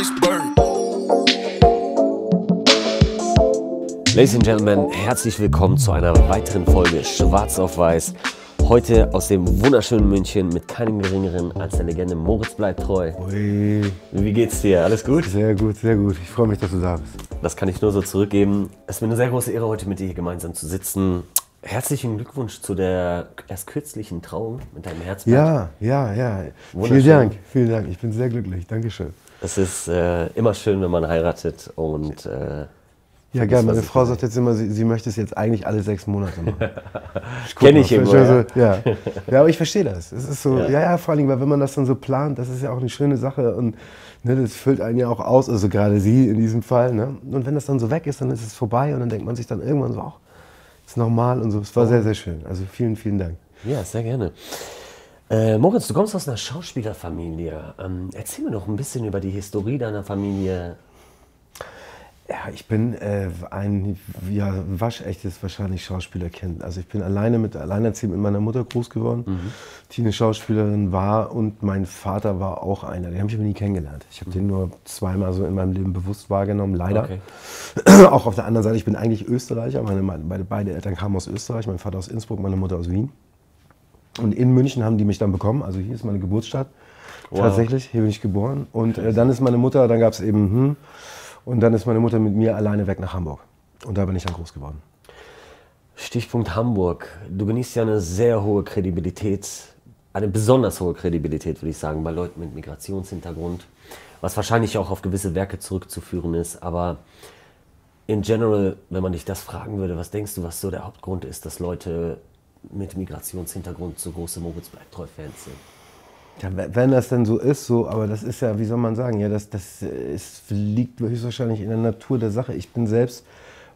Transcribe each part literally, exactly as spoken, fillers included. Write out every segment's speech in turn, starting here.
iceberg. Ladies and Gentlemen, herzlich willkommen zu einer weiteren Folge Schwarz auf Weiß. Heute aus dem wunderschönen München mit keinem geringeren als der Legende Moritz bleibt treu. Ui. Wie geht's dir? Alles gut? Sehr gut, sehr gut. Ich freue mich, dass du da bist. Das kann ich nur so zurückgeben. Es ist mir eine sehr große Ehre, heute mit dir hier gemeinsam zu sitzen. Herzlichen Glückwunsch zu der erst kürzlichen Trauung mit deinem Herzblatt. Ja, ja, ja. Vielen Dank, vielen Dank. Ich bin sehr glücklich. Dankeschön. Es ist äh, immer schön, wenn man heiratet und... Äh, Ja, gerne. Meine Frau sagt jetzt immer, sie, sie möchte es jetzt eigentlich alle sechs Monate machen. Kenne ich immer. Ja. So, ja. Ja, aber ich verstehe das. Es ist so, Ja. ja. ja, vor allem, weil wenn man das dann so plant, das ist ja auch eine schöne Sache und ne, das füllt einen ja auch aus, also gerade sie in diesem Fall. Ne? Und wenn das dann so weg ist, dann ist es vorbei und dann denkt man sich dann irgendwann so, auch ist normal und so. Es war sehr, sehr schön. Also vielen, vielen Dank. Ja, sehr gerne. Äh, Moritz, du kommst aus einer Schauspielerfamilie. Ähm, erzähl mir doch ein bisschen über die Historie deiner Familie. Ja, ich bin äh, ein ja, waschechtes wahrscheinlich Schauspielerkind. Also ich bin alleine mit alleinerziehend mit meiner Mutter groß geworden, mhm. die eine Schauspielerin war und mein Vater war auch einer. Den habe ich aber nie kennengelernt. Ich habe mhm. den nur zweimal so in meinem Leben bewusst wahrgenommen, leider. Okay. Auch auf der anderen Seite, ich bin eigentlich Österreicher. Meine, meine beide Eltern kamen aus Österreich, mein Vater aus Innsbruck, meine Mutter aus Wien. Und in München haben die mich dann bekommen. Also hier ist meine Geburtsstadt. Wow. Tatsächlich, hier bin ich geboren. Und äh, dann ist meine Mutter, dann gab es eben... Hm, Und dann ist meine Mutter mit mir alleine weg nach Hamburg. Und da bin ich dann groß geworden. Stichpunkt Hamburg. Du genießt ja eine sehr hohe Kredibilität, eine besonders hohe Kredibilität, würde ich sagen, bei Leuten mit Migrationshintergrund. Was wahrscheinlich auch auf gewisse Werke zurückzuführen ist. Aber in general, wenn man dich das fragen würde, was denkst du, was so der Hauptgrund ist, dass Leute mit Migrationshintergrund so große Moritz bleibt treu Fans sind? Ja, wenn das denn so ist, so, aber das ist ja, wie soll man sagen, ja, das, das ist, liegt höchstwahrscheinlich in der Natur der Sache. Ich bin selbst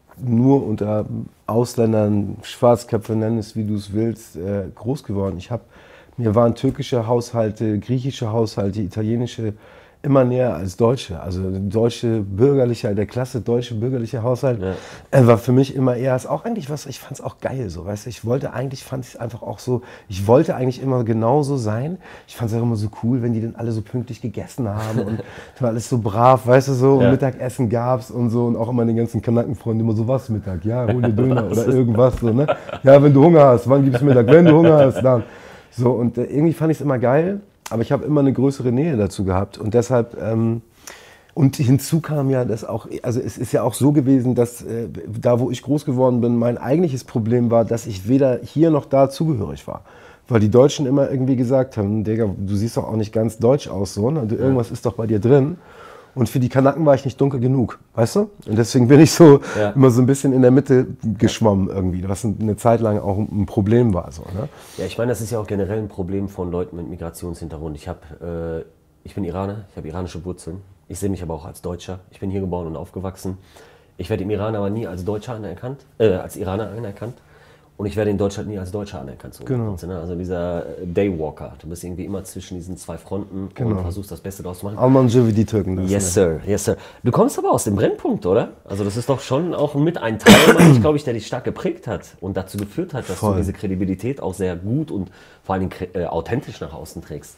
nur unter Ausländern, Schwarzköpfe, nenn es wie du es willst, äh, groß geworden. Ich hab, mir waren türkische Haushalte, griechische Haushalte, italienische immer näher als deutsche. Also deutsche bürgerliche, der klasse deutsche bürgerliche Haushalt ja. äh, war für mich immer eher, ist auch eigentlich was, ich fand es auch geil so, weißt du, ich wollte eigentlich, fand es einfach auch so, ich wollte eigentlich immer genauso sein. Ich fand es auch immer so cool, wenn die dann alle so pünktlich gegessen haben und war alles so brav, weißt du, so, ja. und Mittagessen gab's und so und auch immer den ganzen Kanackenfreunden immer so, was Mittag, ja, hol dir Döner oder irgendwas so, ne? Ja, wenn du Hunger hast, wann gibt's Mittag? Wenn du Hunger hast, dann. So, und äh, irgendwie fand ich es immer geil. Aber ich habe immer eine größere Nähe dazu gehabt und deshalb, ähm, und hinzu kam ja das auch, also es ist ja auch so gewesen, dass äh, da, wo ich groß geworden bin, mein eigentliches Problem war, dass ich weder hier noch da zugehörig war. Weil die Deutschen immer irgendwie gesagt haben, Digga, du siehst doch auch nicht ganz deutsch aus, so, ne? Irgendwas ist doch bei dir drin. Und für die Kanaken war ich nicht dunkel genug, weißt du? Und deswegen bin ich so ja. immer so ein bisschen in der Mitte geschwommen irgendwie, was eine Zeit lang auch ein Problem war. So, ne? Ja, ich meine, das ist ja auch generell ein Problem von Leuten mit Migrationshintergrund. Ich, hab, äh, ich bin Iraner, ich habe iranische Wurzeln. Ich sehe mich aber auch als Deutscher. Ich bin hier geboren und aufgewachsen. Ich werde im Iran aber nie als Deutscher anerkannt, äh, als Iraner anerkannt. Und ich werde in Deutschland nie als Deutscher anerkannt. So genau. Also dieser Daywalker. Du bist irgendwie immer zwischen diesen zwei Fronten genau. und versuchst das Beste draus zu machen. Alman so wie die Türken das. Yes, sir. Yes, sir. Du kommst aber aus dem Brennpunkt, oder? Also das ist doch schon auch mit ein Teil, ich glaube ich, der dich stark geprägt hat und dazu geführt hat, dass Voll. du diese Kredibilität auch sehr gut und vor allem äh, authentisch nach außen trägst.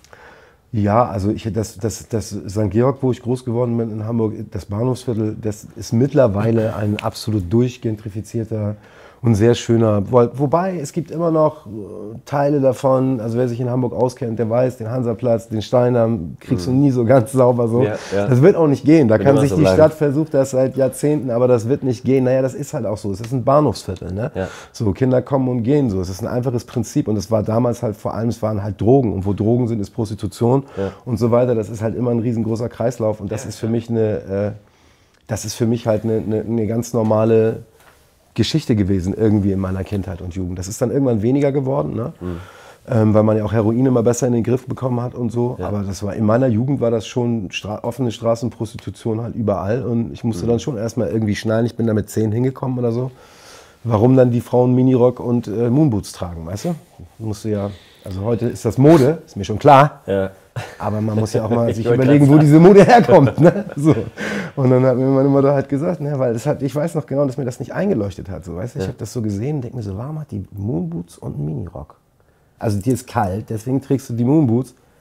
Ja, also ich, das, das, das Sankt Georg, wo ich groß geworden bin in Hamburg, das Bahnhofsviertel, das ist mittlerweile ein absolut durchgentrifizierter und sehr schöner, wobei es gibt immer noch Teile davon, also wer sich in Hamburg auskennt, der weiß, den Hansaplatz, den Steindamm kriegst du nie so ganz sauber so. Ja, ja. Das wird auch nicht gehen, da Wenn kann sich so die bleiben. Stadt versucht das seit Jahrzehnten, aber das wird nicht gehen. Naja, das ist halt auch so, es ist ein Bahnhofsviertel, ne? Ja. So, Kinder kommen und gehen so, es ist ein einfaches Prinzip und es war damals halt vor allem, es waren halt Drogen und wo Drogen sind, ist Prostitution ja. und so weiter, das ist halt immer ein riesengroßer Kreislauf und das ja. ist für mich eine, äh, das ist für mich halt eine, eine, eine ganz normale Geschichte gewesen irgendwie in meiner Kindheit und Jugend. Das ist dann irgendwann weniger geworden, ne? Mhm. ähm, weil man ja auch Heroin immer besser in den Griff bekommen hat und so. Ja. Aber das war in meiner Jugend war das schon Stra- offene Straßenprostitution halt überall und ich musste mhm. dann schon erstmal irgendwie schnallen. Ich bin da mit zehn hingekommen oder so. Warum dann die Frauen Minirock und äh, Moonboots tragen, weißt du? Musste ja, also heute ist das Mode, ist mir schon klar. Ja. Aber man muss ja auch mal sich überlegen, wo diese Mode herkommt. Ne? So. Und dann hat mir meine Mutter halt gesagt, ne, weil das hat, ich weiß noch genau, dass mir das nicht eingeleuchtet hat. So, weißt du? Ich ja. habe das so gesehen und denke mir so, warum hat die Moonboots und einen Minirock? Also dir ist kalt, deswegen trägst du die Moonboots.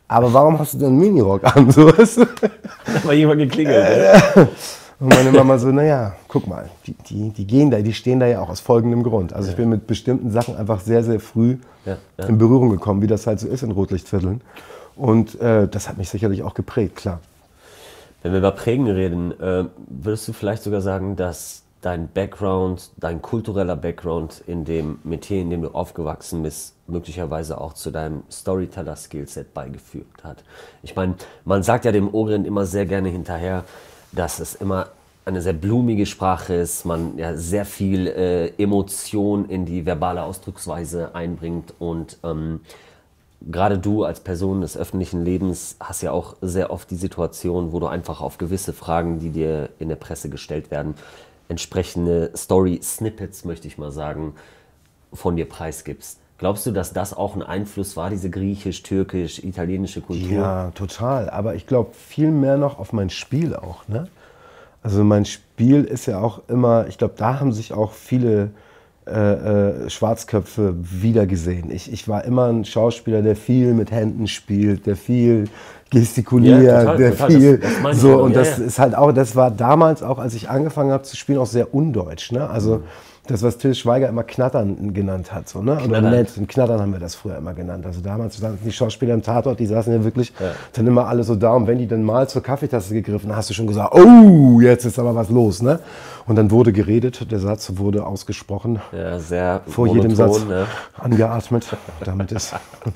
aber warum hast du denn einen Minirock an? So, weißt du? Da war jemand geklingelt. Ja. Und meine Mama so, naja, guck mal, die, die, die gehen da, die stehen da ja auch aus folgendem Grund. Also ich bin mit bestimmten Sachen einfach sehr, sehr früh ja, ja. in Berührung gekommen, wie das halt so ist in Rotlichtvierteln. Und äh, das hat mich sicherlich auch geprägt, klar. Wenn wir über Prägen reden, äh, würdest du vielleicht sogar sagen, dass dein Background, dein kultureller Background in dem Metier, in dem du aufgewachsen bist, möglicherweise auch zu deinem Storyteller-Skillset beigefügt hat? Ich meine, man sagt ja dem Orient immer sehr gerne hinterher, dass es immer eine sehr blumige Sprache ist, man ja sehr viel äh, Emotion in die verbale Ausdrucksweise einbringt und ähm, gerade du als Person des öffentlichen Lebens hast ja auch sehr oft die Situation, wo du einfach auf gewisse Fragen, die dir in der Presse gestellt werden, entsprechende Story-Snippets, möchte ich mal sagen, von dir preisgibst. Glaubst du, dass das auch ein Einfluss war, diese griechisch, türkisch, italienische Kultur? Ja, total. Aber ich glaube viel mehr noch auf mein Spiel auch. Ne? Also mein Spiel ist ja auch immer, ich glaube, da haben sich auch viele äh, äh, Schwarzköpfe wiedergesehen. Ich, ich war immer ein Schauspieler, der viel mit Händen spielt, der viel gestikuliert, ja, total, der total. viel das, das so und ja, das ja. ist halt auch, das war damals auch, als ich angefangen habe zu spielen, auch sehr undeutsch. Ne? Also mhm. das, was Til Schweiger immer Knattern genannt hat. So, ne? Oder nett, und Knattern haben wir das früher immer genannt. Also damals saßen die Schauspieler im Tatort, die saßen ja wirklich ja. dann immer alle so da. Und wenn die dann mal zur Kaffeetasse gegriffen, hast du schon gesagt, oh, jetzt ist aber was los. Ne? Und dann wurde geredet, der Satz wurde ausgesprochen. Ja, sehr vor monoton, jedem Satz ne? angeatmet. Damit ist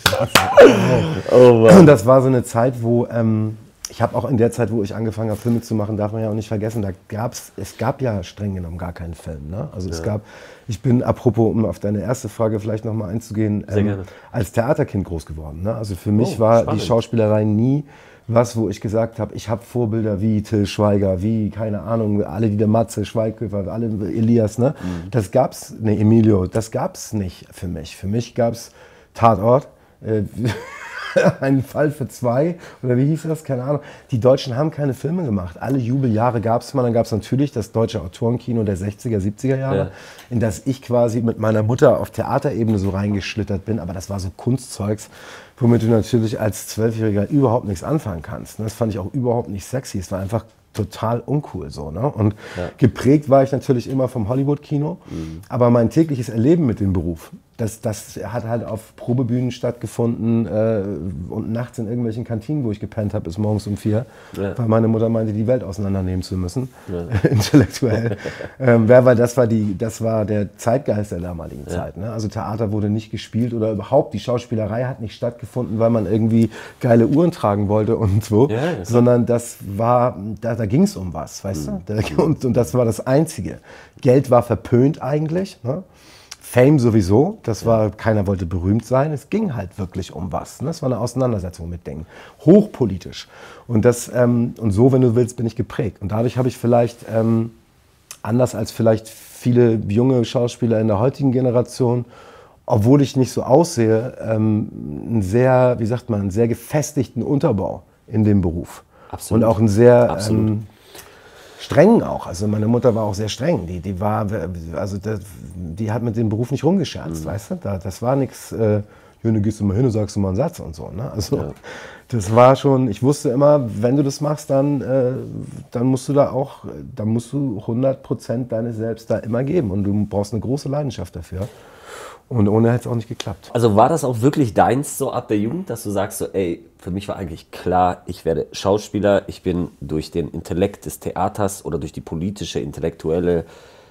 oh, und das war so eine Zeit, wo... Ähm, ich habe auch in der Zeit, wo ich angefangen habe, Filme zu machen, darf man ja auch nicht vergessen, da gab's, es gab ja streng genommen gar keinen Film. Ne? Also ja. es gab, ich bin, apropos, um auf deine erste Frage vielleicht nochmal einzugehen, ähm, als Theaterkind groß geworden. Ne? Also für mich oh, war spannend. Die Schauspielerei nie was, wo ich gesagt habe, ich habe Vorbilder wie Til Schweiger, wie, keine Ahnung, alle, die der Matze, Schweighöfer, alle Elias. Ne? Mhm. Das gab's, ne, Emilio, das gab's nicht für mich. Für mich gab's Tatort, äh, Ein Fall für zwei, oder wie hieß das? Keine Ahnung. Die Deutschen haben keine Filme gemacht. Alle Jubeljahre gab es mal. Dann gab es natürlich das deutsche Autorenkino der sechziger, siebziger Jahre, ja. in das ich quasi mit meiner Mutter auf Theaterebene so reingeschlittert bin. Aber das war so Kunstzeugs, womit du natürlich als Zwölfjähriger überhaupt nichts anfangen kannst. Das fand ich auch überhaupt nicht sexy. Es war einfach total uncool so, ne? Und ja. geprägt war ich natürlich immer vom Hollywood-Kino, mhm. aber mein tägliches Erleben mit dem Beruf, das, das hat halt auf Probebühnen stattgefunden äh, und nachts in irgendwelchen Kantinen, wo ich gepennt habe bis morgens um vier, ja. weil meine Mutter meinte, die Welt auseinandernehmen zu müssen, ja. intellektuell. ähm, weil das war, die, das war der Zeitgeist der damaligen ja. Zeit. Ne? Also Theater wurde nicht gespielt oder überhaupt die Schauspielerei hat nicht stattgefunden, weil man irgendwie geile Uhren tragen wollte und so, ja, sondern das war, da, da ging es um was, weißt mhm. du? Und, und das war das Einzige. Geld war verpönt eigentlich, ne? Fame sowieso, das war, keiner wollte berühmt sein, es ging halt wirklich um was. Ne? Es war eine Auseinandersetzung mit Dingen, hochpolitisch. Und, das, ähm, und so, wenn du willst, bin ich geprägt. Und dadurch habe ich vielleicht, ähm, anders als vielleicht viele junge Schauspieler in der heutigen Generation, obwohl ich nicht so aussehe, ähm, einen sehr, wie sagt man, einen sehr gefestigten Unterbau in dem Beruf. Absolut. Und auch einen sehr... Ähm, streng auch. Also meine Mutter war auch sehr streng. Die, die war, also das, die hat mit dem Beruf nicht rumgescherzt, mhm. weißt du? Da, das war nichts, äh, ja, du gehst du mal hin und sagst du mal einen Satz und so. Ne? Also ja. das war schon, ich wusste immer, wenn du das machst, dann, äh, dann musst du da auch, dann musst du hundert Prozent deines Selbst da immer geben. Und du brauchst eine große Leidenschaft dafür. Und ohne hätte es auch nicht geklappt. Also war das auch wirklich deins so ab der Jugend, dass du sagst so, ey, für mich war eigentlich klar, ich werde Schauspieler, ich bin durch den Intellekt des Theaters oder durch die politische, intellektuelle,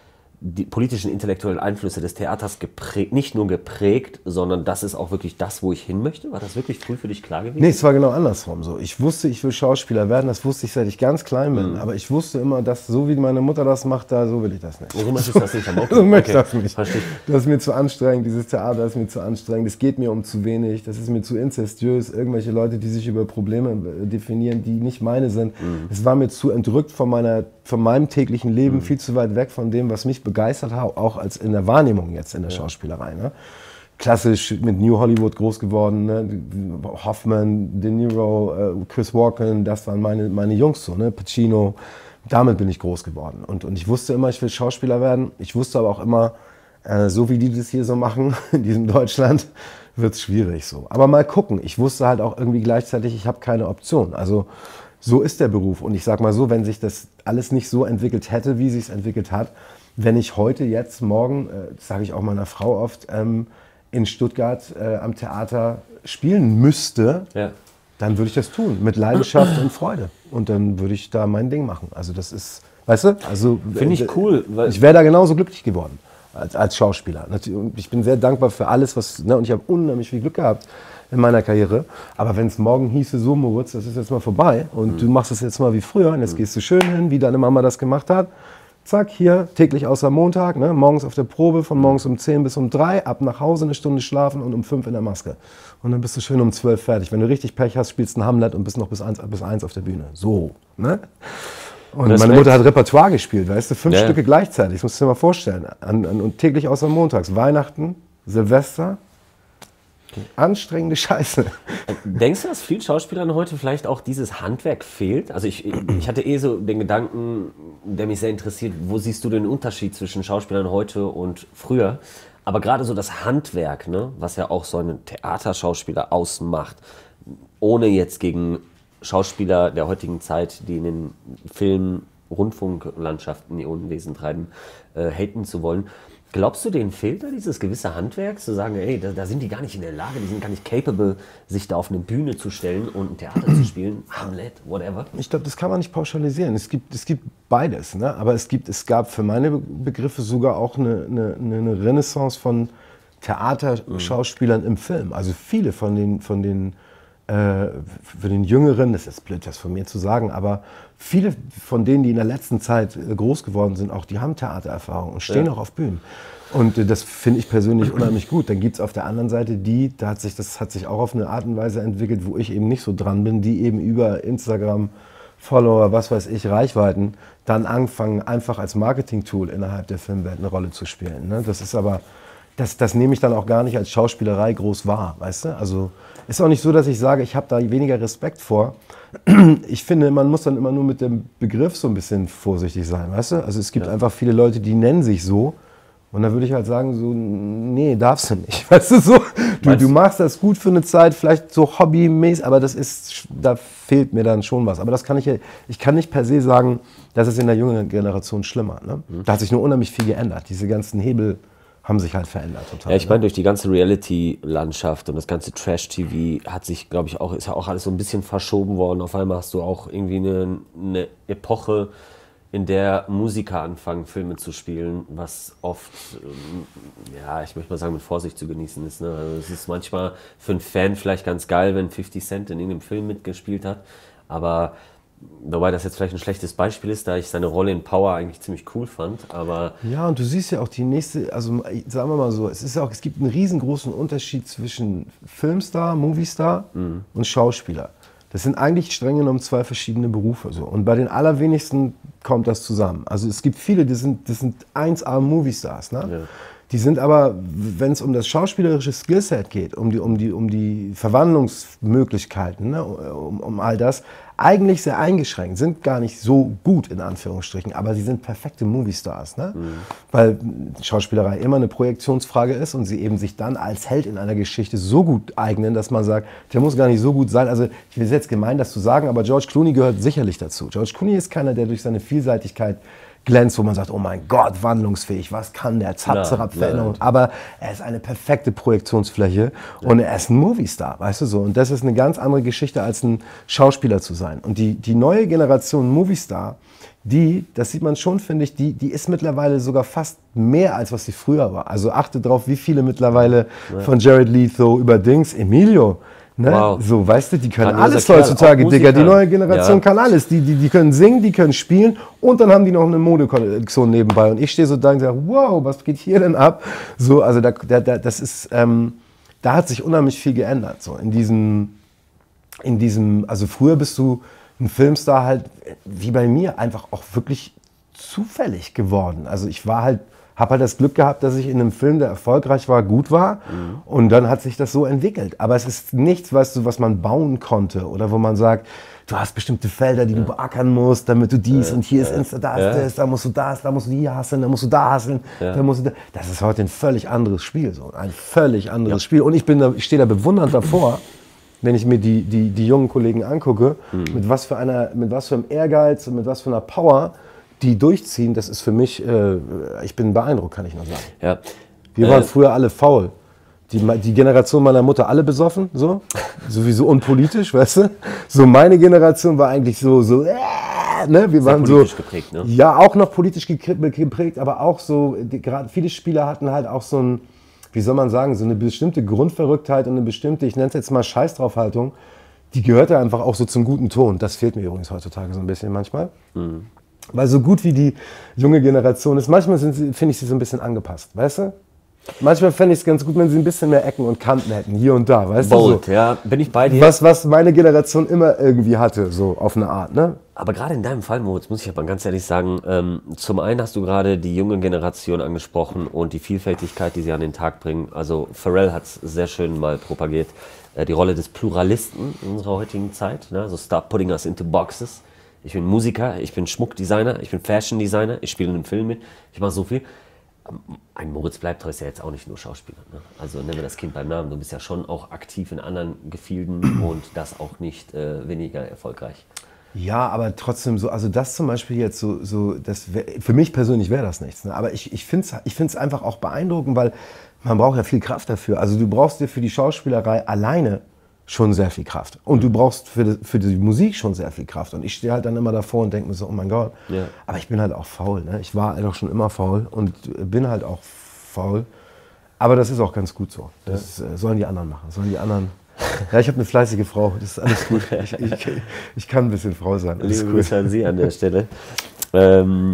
die politischen, intellektuellen Einflüsse des Theaters geprägt, nicht nur geprägt, sondern das ist auch wirklich das, wo ich hin möchte? War das wirklich früh für dich klar gewesen? Nee, es war genau andersrum so. Ich wusste, ich will Schauspieler werden, das wusste ich, seit ich ganz klein bin. Mhm. Aber ich wusste immer, dass so wie meine Mutter das macht, da so will ich das nicht. So möchtest du das nicht? Okay. So möchte ich das nicht. Verstehe. Das ist mir zu anstrengend, dieses Theater ist mir zu anstrengend, es geht mir um zu wenig, das ist mir zu inzestiös. Irgendwelche Leute, die sich über Probleme definieren, die nicht meine sind. Mhm. Es war mir zu entrückt von, meiner, von meinem täglichen Leben, mhm. viel zu weit weg von dem, was mich begeistert hat, auch als in der Wahrnehmung jetzt in der ja. Schauspielerei. Ne? Klassisch mit New Hollywood groß geworden, ne? Hoffman, De Niro, äh, Chris Walken, das waren meine, meine Jungs so, ne? Pacino, damit bin ich groß geworden. Und, und ich wusste immer, ich will Schauspieler werden. Ich wusste aber auch immer, äh, so wie die das hier so machen, in diesem Deutschland, wird es schwierig so. Aber mal gucken. Ich wusste halt auch irgendwie gleichzeitig, ich habe keine Option. Also so ist der Beruf. Und ich sag mal so, wenn sich das alles nicht so entwickelt hätte, wie sich es entwickelt hat, wenn ich heute, jetzt, morgen, äh, das sage ich auch meiner Frau oft, ähm, in Stuttgart äh, am Theater spielen müsste, ja. dann würde ich das tun. Mit Leidenschaft und Freude. Und dann würde ich da mein Ding machen. Also das ist, weißt du? Also, finde ich cool. Weil ich wäre da genauso glücklich geworden als, als Schauspieler. Und ich bin sehr dankbar für alles, was, ne, und ich habe unheimlich viel Glück gehabt in meiner Karriere. Aber wenn es morgen hieße, so Moritz, das ist jetzt mal vorbei und mhm. du machst es jetzt mal wie früher und jetzt mhm. gehst du schön hin, wie deine Mama das gemacht hat. Zack, hier, täglich außer Montag, ne, morgens auf der Probe, von morgens um zehn bis um drei, ab nach Hause, eine Stunde schlafen und um fünf in der Maske. Und dann bist du schön um zwölf fertig. Wenn du richtig Pech hast, spielst du ein Hamlet und bist noch bis eins, bis eins auf der Bühne. So, ne? Und das meine Mutter hat Repertoire gespielt, weißt du, fünf ja. Stücke gleichzeitig, das musst du dir mal vorstellen. An, an, und täglich außer montags, Weihnachten, Silvester, anstrengende Scheiße. Denkst du, dass vielen Schauspielern heute vielleicht auch dieses Handwerk fehlt? Also ich, ich hatte eh so den Gedanken, der mich sehr interessiert, wo siehst du den Unterschied zwischen Schauspielern heute und früher? Aber gerade so das Handwerk, ne, was ja auch so einen Theaterschauspieler ausmacht, ohne jetzt gegen Schauspieler der heutigen Zeit, die in den Film-, Rundfunklandschaften ihr Unwesen treiben, äh, haten zu wollen. Glaubst du, denen fehlt da dieses gewisse Handwerk, zu sagen, ey, da, da sind die gar nicht in der Lage, die sind gar nicht capable, sich da auf eine Bühne zu stellen und ein Theater zu spielen, Hamlet, whatever? Ich glaube, das kann man nicht pauschalisieren. Es gibt, es gibt beides, ne? Aber es, gibt, es gab für meine Begriffe sogar auch eine, eine, eine Renaissance von Theaterschauspielern mhm. im Film. Also viele von den, von den für den Jüngeren, das ist blöd, das von mir zu sagen, aber viele von denen, die in der letzten Zeit groß geworden sind, auch die haben Theatererfahrung und stehen ja. auch auf Bühnen. Und das finde ich persönlich unheimlich gut. Dann gibt es auf der anderen Seite die, da hat sich, das hat sich auch auf eine Art und Weise entwickelt, wo ich eben nicht so dran bin, die eben über Instagram, Follower, was weiß ich, Reichweiten, dann anfangen, einfach als Marketing-Tool innerhalb der Filmwelt eine Rolle zu spielen. Ne? Das ist aber, das, das nehme ich dann auch gar nicht als Schauspielerei groß wahr, weißt du? Also ist auch nicht so, dass ich sage, ich habe da weniger Respekt vor. Ich finde, man muss dann immer nur mit dem Begriff so ein bisschen vorsichtig sein, weißt du? Also es gibt ja. einfach viele Leute, die nennen sich so. Und dann würde ich halt sagen, so, nee, darfst du nicht. Weißt du, so, du, du machst das gut für eine Zeit, vielleicht so hobbymäßig, aber das ist, da fehlt mir dann schon was. Aber das kann ich, ich kann nicht per se sagen, das ist in der jungen Generation schlimmer. Ne? Mhm. Da hat sich nur unheimlich viel geändert. Diese ganzen Hebel haben sich halt verändert total. Ja, ich meine, durch die ganze Reality-Landschaft und das ganze Trash-T V hat sich, glaube ich, auch, ist ja auch alles so ein bisschen verschoben worden. Auf einmal hast du auch irgendwie eine, eine Epoche, in der Musiker anfangen, Filme zu spielen, was oft, ähm, ja, ich möchte mal sagen, mit Vorsicht zu genießen ist. Ne? Also es ist manchmal für einen Fan vielleicht ganz geil, wenn fifty Cent in irgendeinem Film mitgespielt hat, aber wobei das jetzt vielleicht ein schlechtes Beispiel ist, da ich seine Rolle in Power eigentlich ziemlich cool fand, aber... Ja, und du siehst ja auch die nächste, also sagen wir mal so, es ist ja auch, es gibt einen riesengroßen Unterschied zwischen Filmstar, Moviestar mhm. und Schauspieler. Das sind eigentlich streng genommen zwei verschiedene Berufe. So. Und bei den allerwenigsten kommt das zusammen. Also es gibt viele, die sind, das sind eins A Moviestars. Ne? Ja. Die sind aber, wenn es um das schauspielerische Skillset geht, um die, um die, um die Verwandlungsmöglichkeiten, ne? um, um all das, eigentlich sehr eingeschränkt, sind gar nicht so gut in Anführungsstrichen, aber sie sind perfekte Movie-Stars, ne? Mhm. Weil Schauspielerei immer eine Projektionsfrage ist und sie eben sich dann als Held in einer Geschichte so gut eignen, dass man sagt, der muss gar nicht so gut sein. Also ich will es jetzt gemein, das zu sagen, aber George Clooney gehört sicherlich dazu. George Clooney ist keiner, der durch seine Vielseitigkeit glänzt, wo man sagt, oh mein Gott, wandlungsfähig, was kann der, zap, zap, Veränderung. Aber er ist eine perfekte Projektionsfläche ja. und er ist ein Moviestar, weißt du so. Und das ist eine ganz andere Geschichte, als ein Schauspieler zu sein. Und die, die neue Generation Moviestar, die, das sieht man schon, finde ich, die, die ist mittlerweile sogar fast mehr, als was sie früher war. Also achte drauf, wie viele mittlerweile ja. von Jared Leto über Dings, Emilio, ne? Wow. So, weißt du, die können kann alles heutzutage, Digga. Die neue Generation ja. kann alles. Die, die, die können singen, die können spielen und dann haben die noch eine Modekollektion nebenbei. Und ich stehe so da und sage, wow, was geht hier denn ab? So, also da, da, das ist, ähm, da hat sich unheimlich viel geändert. So, in diesem, in diesem, also früher bist du ein Filmstar halt, wie bei mir, einfach auch wirklich zufällig geworden. Also ich war halt, Habe halt das Glück gehabt, dass ich in einem Film, der erfolgreich war, gut war. Mhm. Und dann hat sich das so entwickelt. Aber es ist nichts, weißt du, was man bauen konnte oder wo man sagt, du hast bestimmte Felder, die ja. du beackern musst, damit du dies ja. und hier ist Insta, da ist ja. das, da musst du das, da musst du hier hasseln, da musst du da hasseln, ja. da musst du da. Das ist heute ein völlig anderes Spiel, so ein völlig anderes ja. Spiel. Und ich bin da, ich stehe da bewundernd davor, wenn ich mir die, die, die jungen Kollegen angucke, mhm. mit was für einer, mit was für einem Ehrgeiz und mit was für einer Power die durchziehen. Das ist für mich, äh, ich bin beeindruckt, kann ich nur sagen. Ja. Wir waren äh, früher alle faul. Die, die Generation meiner Mutter alle besoffen, so, sowieso unpolitisch, weißt du? So meine Generation war eigentlich so, so, äh, ne? Wir waren politisch so, geprägt, ne? Ja, auch noch politisch geprägt, aber auch so, gerade viele Spieler hatten halt auch so ein, wie soll man sagen, so eine bestimmte Grundverrücktheit und eine bestimmte, ich nenne es jetzt mal Scheißdraufhaltung, die gehörte einfach auch so zum guten Ton. Das fehlt mir übrigens heutzutage so ein bisschen manchmal. Mhm. Weil so gut wie die junge Generation ist, manchmal finde ich sie so ein bisschen angepasst, weißt du? Manchmal fände ich es ganz gut, wenn sie ein bisschen mehr Ecken und Kanten hätten, hier und da, weißt Bold, du? So. Ja, bin ich bei dir. Was, was meine Generation immer irgendwie hatte, so auf eine Art, ne? Aber gerade in deinem Fall, Moritz, muss ich aber ganz ehrlich sagen, ähm, zum einen hast du gerade die junge Generation angesprochen und die Vielfältigkeit, die sie an den Tag bringen. Also Pharrell hat es sehr schön mal propagiert, äh, die Rolle des Pluralisten in unserer heutigen Zeit, ne? So stop putting us into boxes. Ich bin Musiker, ich bin Schmuckdesigner, ich bin Fashion-Designer, ich spiele in einem Film mit, ich mache so viel. Ein Moritz Bleibtreu ist ja jetzt auch nicht nur Schauspieler. Ne? Also nennen wir das Kind beim Namen. Du bist ja schon auch aktiv in anderen Gefilden und das auch nicht äh, weniger erfolgreich. Ja, aber trotzdem so, also das zum Beispiel jetzt so, so das wär, für mich persönlich wäre das nichts. Ne? Aber ich, ich finde es ich find's einfach auch beeindruckend, weil man braucht ja viel Kraft dafür. Also du brauchst dir für die Schauspielerei alleine schon sehr viel Kraft. Und du brauchst für die, für die Musik schon sehr viel Kraft. Und ich stehe halt dann immer davor und denke mir so, oh mein Gott. Ja. Aber ich bin halt auch faul. Ne? Ich war halt auch schon immer faul und bin halt auch faul. Aber das ist auch ganz gut so. Das ja. sollen die anderen machen. Sollen die anderen. Ja, ich habe eine fleißige Frau. Das ist alles gut. Ich, ich, ich kann ein bisschen Frau sein. Alles Liebe Grüße an Sie an der Stelle. ähm,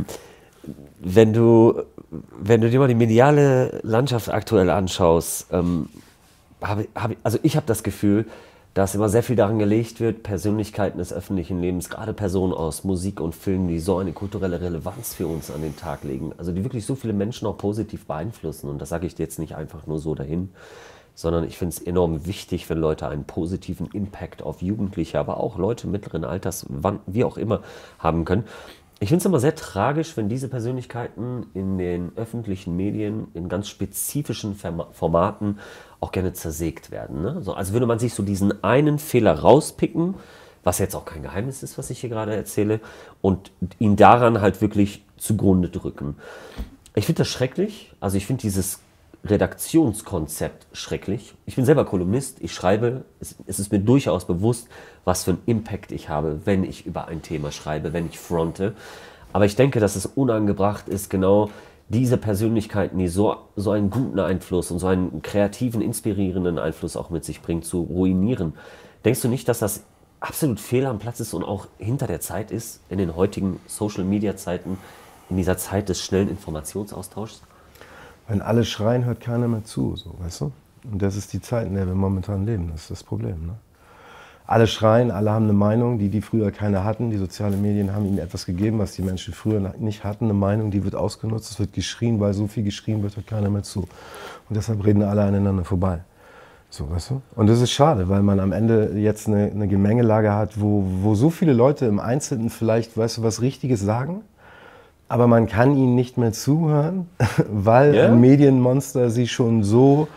wenn du, wenn du dir mal die mediale Landschaft aktuell anschaust, ähm, hab, hab, also ich habe das Gefühl, dass immer sehr viel daran gelegt wird, Persönlichkeiten des öffentlichen Lebens, gerade Personen aus Musik und Film, die so eine kulturelle Relevanz für uns an den Tag legen, also die wirklich so viele Menschen auch positiv beeinflussen. Und das sage ich dir jetzt nicht einfach nur so dahin, sondern ich finde es enorm wichtig, wenn Leute einen positiven Impact auf Jugendliche, aber auch Leute mittleren Alters, wann, wie auch immer, haben können. Ich finde es immer sehr tragisch, wenn diese Persönlichkeiten in den öffentlichen Medien in ganz spezifischen Formaten auch gerne zersägt werden. Ne? So, als würde man sich so diesen einen Fehler rauspicken, was jetzt auch kein Geheimnis ist, was ich hier gerade erzähle, und ihn daran halt wirklich zugrunde drücken. Ich finde das schrecklich. Also ich finde dieses Redaktionskonzept schrecklich. Ich bin selber Kolumnist, ich schreibe, es, es ist mir durchaus bewusst, was für einen Impact ich habe, wenn ich über ein Thema schreibe, wenn ich fronte. Aber ich denke, dass es unangebracht ist, genau diese Persönlichkeiten, die so, so einen guten Einfluss und so einen kreativen, inspirierenden Einfluss auch mit sich bringen, zu ruinieren. Denkst du nicht, dass das absolut fehl am Platz ist und auch hinter der Zeit ist, in den heutigen Social-Media-Zeiten, in dieser Zeit des schnellen Informationsaustauschs? Wenn alle schreien, hört keiner mehr zu, so, weißt du? Und das ist die Zeit, in der wir momentan leben, das ist das Problem. Ne? Alle schreien, alle haben eine Meinung, die die früher keine hatten. Die sozialen Medien haben ihnen etwas gegeben, was die Menschen früher nicht hatten. Eine Meinung, die wird ausgenutzt, es wird geschrien, weil so viel geschrien wird, hört keiner mehr zu. Und deshalb reden alle aneinander vorbei. So, weißt du? Und das ist schade, weil man am Ende jetzt eine, eine Gemengelage hat, wo, wo so viele Leute im Einzelnen vielleicht, weißt du, was Richtiges sagen, aber man kann ihnen nicht mehr zuhören, weil yeah. ein Medienmonster sie schon so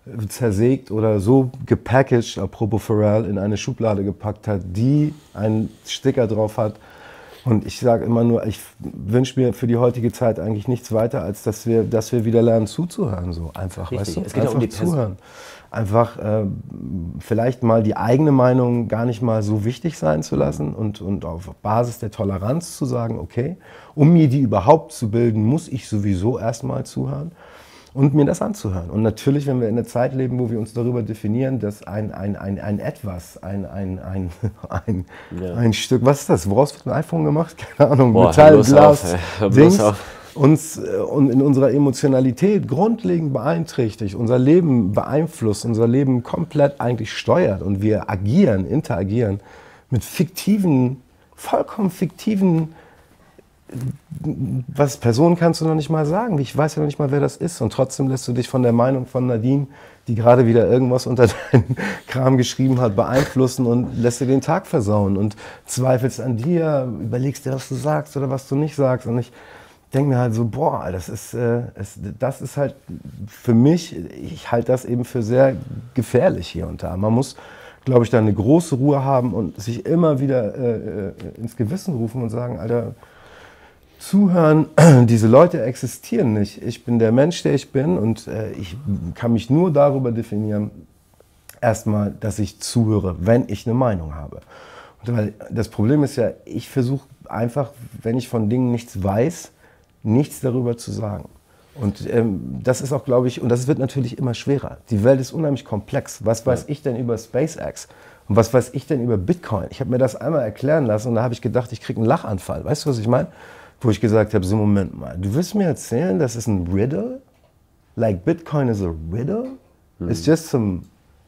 zersägt oder so gepackaged, apropos Pharrell, in eine Schublade gepackt hat, die einen Sticker drauf hat. Und ich sage immer nur, ich wünsche mir für die heutige Zeit eigentlich nichts weiter, als dass wir, dass wir wieder lernen zuzuhören. So einfach, Richtig. weißt du? Es geht einfach um die zuhören. Einfach äh, vielleicht mal die eigene Meinung gar nicht mal so wichtig sein zu lassen und, und auf Basis der Toleranz zu sagen, okay, um mir die überhaupt zu bilden, muss ich sowieso erstmal zuhören und mir das anzuhören. Und natürlich, wenn wir in einer Zeit leben, wo wir uns darüber definieren, dass ein, ein, ein, ein Etwas, ein, ein, ein, ein, ja. ein Stück, was ist das, woraus wird ein iPhone gemacht? Keine Ahnung, Boah, Metall, Glas, auf, Dings. Uns äh, und in unserer Emotionalität grundlegend beeinträchtigt, unser Leben beeinflusst, unser Leben komplett eigentlich steuert und wir agieren, interagieren mit fiktiven, vollkommen fiktiven was Personen kannst du noch nicht mal sagen. Ich weiß ja noch nicht mal, wer das ist. Und trotzdem lässt du dich von der Meinung von Nadine, die gerade wieder irgendwas unter deinen Kram geschrieben hat, beeinflussen und lässt dir den Tag versauen und zweifelst an dir, überlegst dir, was du sagst oder was du nicht sagst. Und ich denke mir halt so, boah, das ist, äh, es, das ist halt für mich, ich halte das eben für sehr gefährlich hier und da. Man muss, glaube ich, da eine große Ruhe haben und sich immer wieder äh, ins Gewissen rufen und sagen, Alter, zuhören, diese Leute existieren nicht. Ich bin der Mensch, der ich bin und äh, ich kann mich nur darüber definieren, erstmal, dass ich zuhöre, wenn ich eine Meinung habe. Und weil das Problem ist ja, ich versuche einfach, wenn ich von Dingen nichts weiß, nichts darüber zu sagen. Und ähm, das ist auch, glaube ich, und das wird natürlich immer schwerer. Die Welt ist unheimlich komplex. Was weiß ich denn über SpaceX? Und was weiß ich denn über Bitcoin? Ich habe mir das einmal erklären lassen und da habe ich gedacht, ich kriege einen Lachanfall. Weißt du, was ich meine? Wo ich gesagt habe, so Moment mal, du willst mir erzählen, das ist ein Riddle? Like Bitcoin is a riddle? Mhm. It's just some,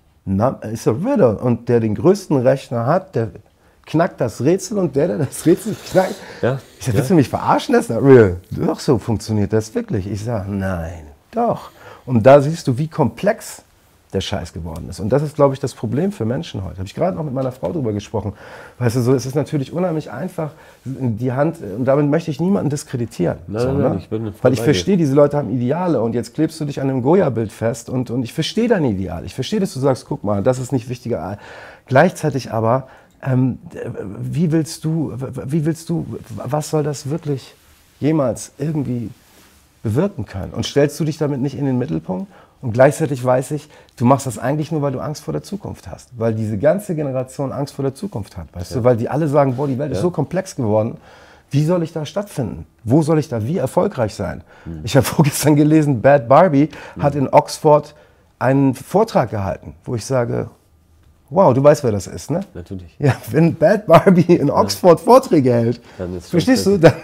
it's a riddle. Und der den größten Rechner hat, der knackt das Rätsel und der, der das Rätsel knackt. Ja, ich sage, willst du mich verarschen? Das ist not real. Doch, so funktioniert das wirklich. Ich sage, nein, doch. Und da siehst du, wie komplex der Scheiß geworden ist. Und das ist, glaube ich, das Problem für Menschen heute. Habe ich gerade noch mit meiner Frau drüber gesprochen. Weißt du, so, es ist natürlich unheimlich einfach, die Hand, und damit möchte ich niemanden diskreditieren. Nein, so, nein, ne? nein, ich bin Weil ich verstehe, diese Leute haben Ideale und jetzt klebst du dich an einem Goya-Bild fest und, und ich verstehe dein Ideal. Ich verstehe, dass du sagst, guck mal, das ist nicht wichtiger. Gleichzeitig aber, ähm, wie willst du, wie willst du, was soll das wirklich jemals irgendwie bewirken können? Und stellst du dich damit nicht in den Mittelpunkt? Und gleichzeitig weiß ich, du machst das eigentlich nur, weil du Angst vor der Zukunft hast. Weil diese ganze Generation Angst vor der Zukunft hat, weißt ja. du? Weil die alle sagen, boah, die Welt ja. ist so komplex geworden. Wie soll ich da stattfinden? Wo soll ich da wie erfolgreich sein? Mhm. Ich habe vorgestern gelesen, Bad Barbie mhm. hat in Oxford einen Vortrag gehalten, wo ich sage, wow, du weißt, wer das ist, ne? Natürlich. Ja, wenn Bad Barbie in Oxford ja. Vorträge hält, verstehst du, dann,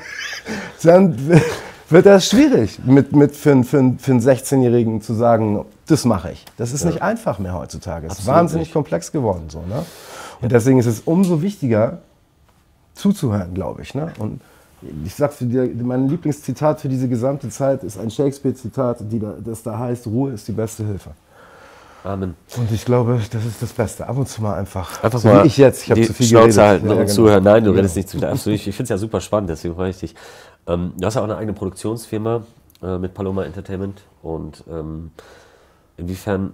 dann wird das schwierig, mit, mit für, für, für einen sechzehnjährigen zu sagen, das mache ich. Das ist ja. nicht einfach mehr heutzutage. Es ist wahnsinnig nicht. komplex geworden. So, ne? Und deswegen ist es umso wichtiger, zuzuhören, glaube ich. Ne? Und ich sage für dir, mein Lieblingszitat für diese gesamte Zeit ist ein Shakespeare-Zitat, die da, das da heißt, Ruhe ist die beste Hilfe. Amen. Und ich glaube, das ist das Beste. Ab und zu mal einfach, einfach so mal wie ich jetzt, ich habe zu viel Schnauze geredet. halten ja, und genau. zuhören. Nein, du ja. redest nicht zu viel. Absolut. Ich finde es ja super spannend, deswegen freue ich dich. Ähm, du hast ja auch eine eigene Produktionsfirma äh, mit Paloma Entertainment. Und ähm, inwiefern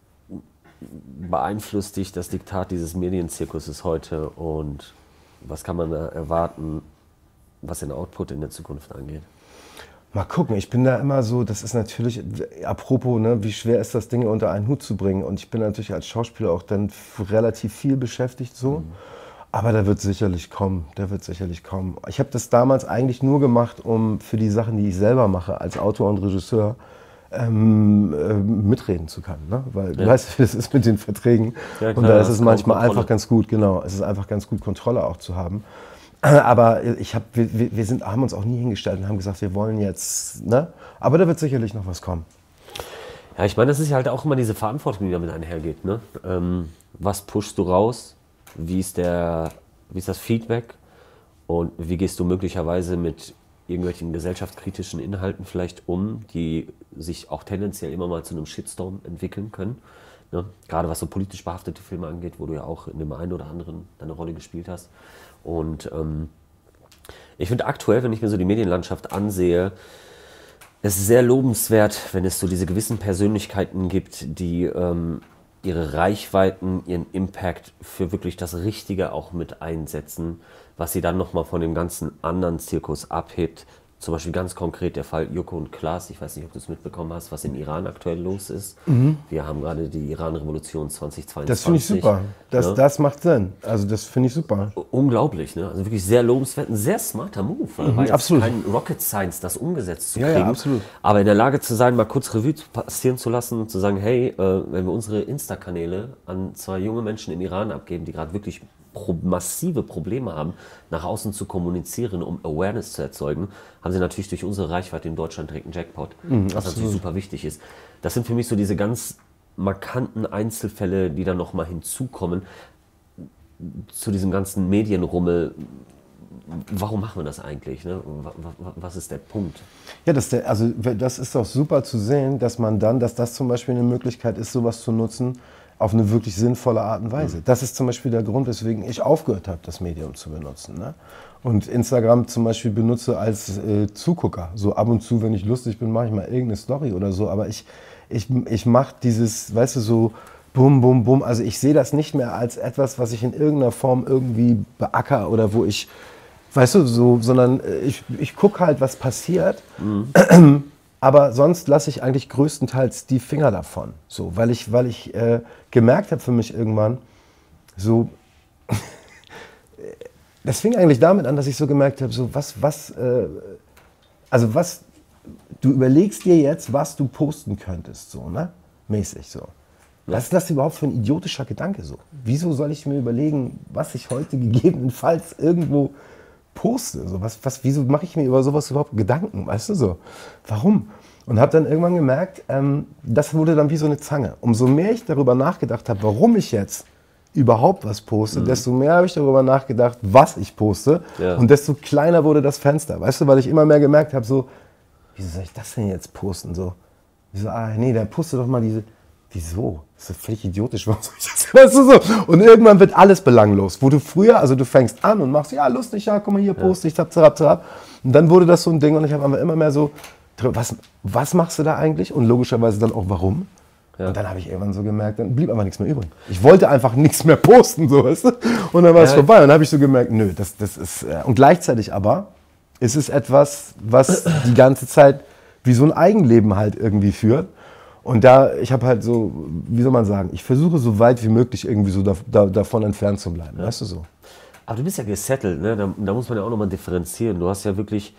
beeinflusst dich das Diktat dieses Medienzirkuses heute und was kann man da erwarten, was den Output in der Zukunft angeht? Mal gucken, ich bin da immer so, das ist natürlich, apropos, ne, wie schwer ist das Ding unter einen Hut zu bringen und ich bin natürlich als Schauspieler auch dann relativ viel beschäftigt so, mhm. aber da wird sicherlich kommen, der wird sicherlich kommen. Ich habe das damals eigentlich nur gemacht, um für die Sachen, die ich selber mache, als Autor und Regisseur, ähm, äh, mitreden zu können, ne? Weil ja. du weißt, wie das ist mit den Verträgen ja, klar, und da ist es manchmal Kontrolle. einfach ganz gut, genau, es ist einfach ganz gut, Kontrolle auch zu haben. Aber ich hab, wir, wir sind, haben uns auch nie hingestellt und haben gesagt, wir wollen jetzt, ne? Aber da wird sicherlich noch was kommen. Ja, ich meine, das ist ja halt auch immer diese Verantwortung, die damit einhergeht, ne? Ähm, was pushst du raus? Wie ist, der, wie ist das Feedback? Und wie gehst du möglicherweise mit irgendwelchen gesellschaftskritischen Inhalten vielleicht um, die sich auch tendenziell immer mal zu einem Shitstorm entwickeln können? Ne? Gerade was so politisch behaftete Filme angeht, wo du ja auch in dem einen oder anderen deine Rolle gespielt hast. Und ähm, ich finde aktuell, wenn ich mir so die Medienlandschaft ansehe, es ist sehr lobenswert, wenn es so diese gewissen Persönlichkeiten gibt, die ähm, ihre Reichweiten, ihren Impact für wirklich das Richtige auch mit einsetzen, was sie dann nochmal von dem ganzen anderen Zirkus abhebt. Zum Beispiel ganz konkret der Fall Joko und Klaas. Ich weiß nicht, ob du es mitbekommen hast, was im Iran aktuell los ist. Mhm. Wir haben gerade die Iran-Revolution zweitausendzweiundzwanzig. Das finde ich super. Das, ne? das macht Sinn. Also das finde ich super. Unglaublich, ne? Also wirklich sehr lobenswert, ein sehr smarter Move. Mhm, war jetzt absolut. Kein Rocket Science, das umgesetzt zu kriegen. Ja, ja, absolut. Aber in der Lage zu sein, mal kurz Revue passieren zu lassen und zu sagen, hey, äh, wenn wir unsere Insta-Kanäle an zwei junge Menschen im Iran abgeben, die gerade wirklich pro massive Probleme haben, nach außen zu kommunizieren, um Awareness zu erzeugen, haben sie natürlich durch unsere Reichweite in Deutschland direkt einen Jackpot, mhm, was absolut. natürlich super wichtig ist. Das sind für mich so diese ganz markanten Einzelfälle, die dann nochmal hinzukommen zu diesem ganzen Medienrummel, warum machen wir das eigentlich? Ne? Was ist der Punkt? Ja, das, der, also, das ist doch super zu sehen, dass man dann, dass das zum Beispiel eine Möglichkeit ist, sowas zu nutzen, auf eine wirklich sinnvolle Art und Weise. Mhm. Das ist zum Beispiel der Grund, weswegen ich aufgehört habe, das Medium zu benutzen. Ne? Und Instagram zum Beispiel benutze als äh, Zugucker. So ab und zu, wenn ich lustig bin, mache ich mal irgendeine Story oder so. Aber ich, ich, ich mache dieses, weißt du, so bum, bum, bum. Also ich sehe das nicht mehr als etwas, was ich in irgendeiner Form irgendwie beacker oder wo ich, weißt du, so, sondern ich, ich gucke halt, was passiert. Mhm. Aber sonst lasse ich eigentlich größtenteils die Finger davon. So, weil ich, weil ich äh, gemerkt habe für mich irgendwann, so, das fing eigentlich damit an, dass ich so gemerkt habe, so was, was, äh, also was, du überlegst dir jetzt, was du posten könntest, so, ne, mäßig so. Was ist das überhaupt für ein idiotischer Gedanke so? Wieso soll ich mir überlegen, was ich heute gegebenenfalls irgendwo poste? So, was, was, wieso mache ich mir über sowas überhaupt Gedanken, weißt du so? Warum? Und habe dann irgendwann gemerkt, ähm, das wurde dann wie so eine Zange. Umso mehr ich darüber nachgedacht habe, warum ich jetzt überhaupt was poste, mhm. desto mehr habe ich darüber nachgedacht, was ich poste. Ja. Und desto kleiner wurde das Fenster, weißt du? Weil ich immer mehr gemerkt habe, so, wieso soll ich das denn jetzt posten? So, wieso, ah nee, dann poste doch mal diese... Wieso? Das ist völlig idiotisch. Warum soll ich das? Weißt du so? Und irgendwann wird alles belanglos. Wo du früher, also du fängst an und machst, ja, lustig, ja, guck mal, hier poste ich, zap, zap, zap. Und dann wurde das so ein Ding und ich habe einfach immer mehr so, was, was machst du da eigentlich? Und logischerweise dann auch, warum? Ja. Und dann habe ich irgendwann so gemerkt, dann blieb einfach nichts mehr übrig. Ich wollte einfach nichts mehr posten, so, weißt du? Und dann war es ja. vorbei. Und dann habe ich so gemerkt, nö, das, das ist, äh, und gleichzeitig aber ist es etwas, was die ganze Zeit wie so ein Eigenleben halt irgendwie führt. Und da, ich habe halt so, wie soll man sagen, ich versuche so weit wie möglich irgendwie so da, da, davon entfernt zu bleiben, ja. weißt du so. Aber du bist ja gesettelt, ne? Da, da muss man ja auch nochmal differenzieren. Du hast ja wirklich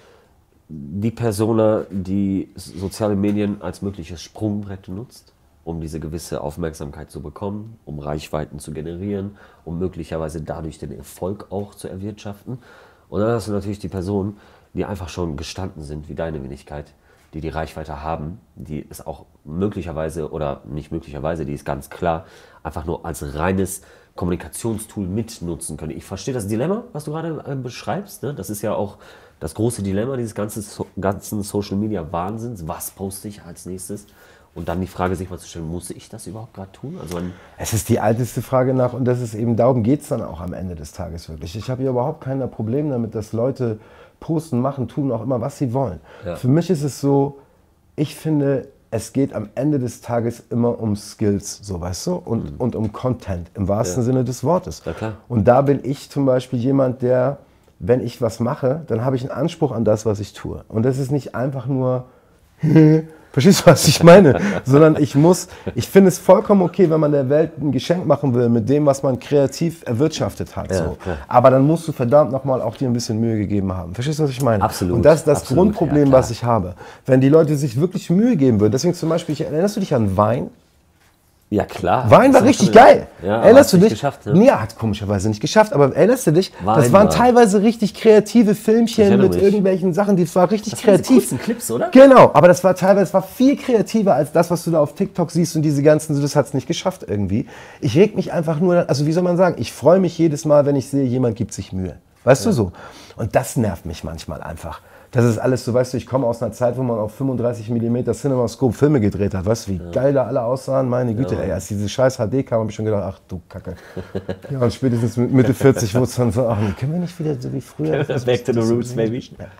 die Persona, die soziale Medien als mögliches Sprungbrett nutzt, um diese gewisse Aufmerksamkeit zu bekommen, um Reichweiten zu generieren, um möglicherweise dadurch den Erfolg auch zu erwirtschaften. Und dann hast du natürlich die Personen, die einfach schon gestanden sind, wie deine Wenigkeit, die die Reichweite haben, die es auch möglicherweise oder nicht möglicherweise, die ist ganz klar, einfach nur als reines Kommunikationstool mitnutzen können. Ich verstehe das Dilemma, was du gerade äh, beschreibst. Ne? Das ist ja auch das große Dilemma dieses ganzen, so, ganzen Social-Media-Wahnsinns. Was poste ich als nächstes? Und dann die Frage sich mal zu stellen, muss ich das überhaupt gerade tun? Also es ist die älteste Frage nach und das ist eben, darum geht es dann auch am Ende des Tages wirklich. Ich habe ja überhaupt kein Problem damit, dass Leute posten, machen, tun auch immer, was sie wollen. Ja. Für mich ist es so, ich finde, es geht am Ende des Tages immer um Skills, so weißt du, und, mhm. und um Content im wahrsten ja. Sinne des Wortes. Ja, klar. Und da bin ich zum Beispiel jemand, der, wenn ich was mache, dann habe ich einen Anspruch an das, was ich tue. Und das ist nicht einfach nur verstehst du, was ich meine? Sondern ich muss, ich finde es vollkommen okay, wenn man der Welt ein Geschenk machen will mit dem, was man kreativ erwirtschaftet hat. Ja, so. Ja. Aber dann musst du verdammt nochmal auch dir ein bisschen Mühe gegeben haben. Verstehst du, was ich meine? Absolut. Und das ist das absolut, Grundproblem, ja, was ich habe. Wenn die Leute sich wirklich Mühe geben würden, deswegen zum Beispiel, erinnerst du dich an Wein? Ja, klar. Wein war richtig geil. Ja, erinnerst du dich? Geschafft, ne? Nee, hat komischerweise nicht geschafft, aber erinnerst du dich? Wein das waren war. teilweise richtig kreative Filmchen mit mich. irgendwelchen Sachen, die war richtig das kreativ. Waren diese kurzen Clips, oder? Genau, aber das war teilweise, das war viel kreativer als das, was du da auf TikTok siehst und diese ganzen, das hat es nicht geschafft irgendwie. Ich reg mich einfach nur, also wie soll man sagen, ich freue mich jedes Mal, wenn ich sehe, jemand gibt sich Mühe. Weißt ja. du so? Und das nervt mich manchmal einfach. Das ist alles so, weißt du, ich komme aus einer Zeit, wo man auf fünfunddreißig Millimeter CinemaScope Filme gedreht hat. Weißt du, wie ja. geil da alle aussahen? Meine Güte, ja. ey, als diese scheiß H D kam, habe ich schon gedacht, ach du Kacke. Ja, und spätestens mit Mitte vierzig wurde es dann so, ach, können wir nicht wieder so wie früher? Back to the roots, baby.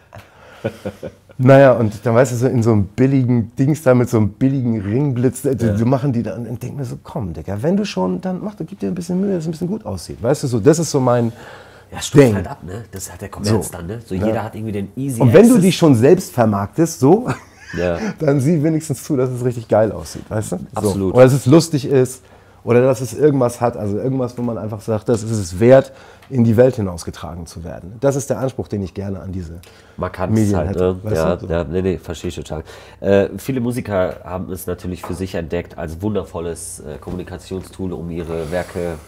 Ja. Naja, und dann weißt du, so in so einem billigen Dings da mit so einem billigen Ringblitz, ja. du machen die dann und denk mir so, komm, Digga, wenn du schon, dann mach, gib dir ein bisschen Mühe, dass es ein bisschen gut aussieht. Weißt du, so, das ist so mein... Ja, stumpft halt ab, ne? Das hat der Kommerz so. dann, ne? So, jeder ja. hat irgendwie den easy Und wenn Access. Du die schon selbst vermarktest, so, ja. dann sieh wenigstens zu, dass es richtig geil aussieht, weißt du? Absolut. So. Oder dass es lustig ist, oder dass es irgendwas hat, also irgendwas, wo man einfach sagt, das ist es wert, in die Welt hinausgetragen zu werden. Das ist der Anspruch, den ich gerne an diese Markant Medien halt, hätte. Ne? Ja, ja, nee, nee, verstehe ich total. Äh, viele Musiker haben es natürlich für sich entdeckt als wundervolles äh, Kommunikationstool, um ihre Werke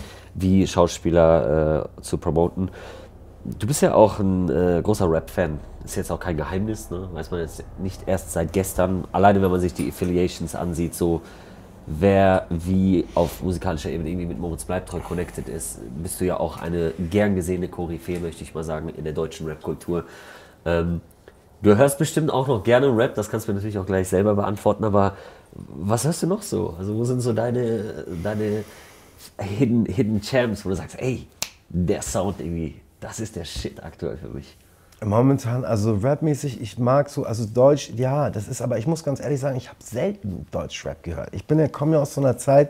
wie Schauspieler äh, zu promoten. Du bist ja auch ein äh, großer Rap-Fan. Ist jetzt auch kein Geheimnis, ne? Weiß man jetzt nicht erst seit gestern. Alleine wenn man sich die Affiliations ansieht, so wer wie auf musikalischer Ebene irgendwie mit Moritz Bleibtreu connected ist, bist du ja auch eine gern gesehene Koryphäe, möchte ich mal sagen, in der deutschen Rap-Kultur. Ähm, du hörst bestimmt auch noch gerne Rap, das kannst du mir natürlich auch gleich selber beantworten, aber was hörst du noch so? Also wo sind so deine, deine Hidden, Hidden Champs, wo du sagst, ey, der Sound irgendwie, das ist der Shit aktuell für mich? Momentan, also rapmäßig, ich mag so, also Deutsch, ja, das ist, aber ich muss ganz ehrlich sagen, ich habe selten Deutsch-Rap gehört. Ich bin ja, komme ja aus so einer Zeit,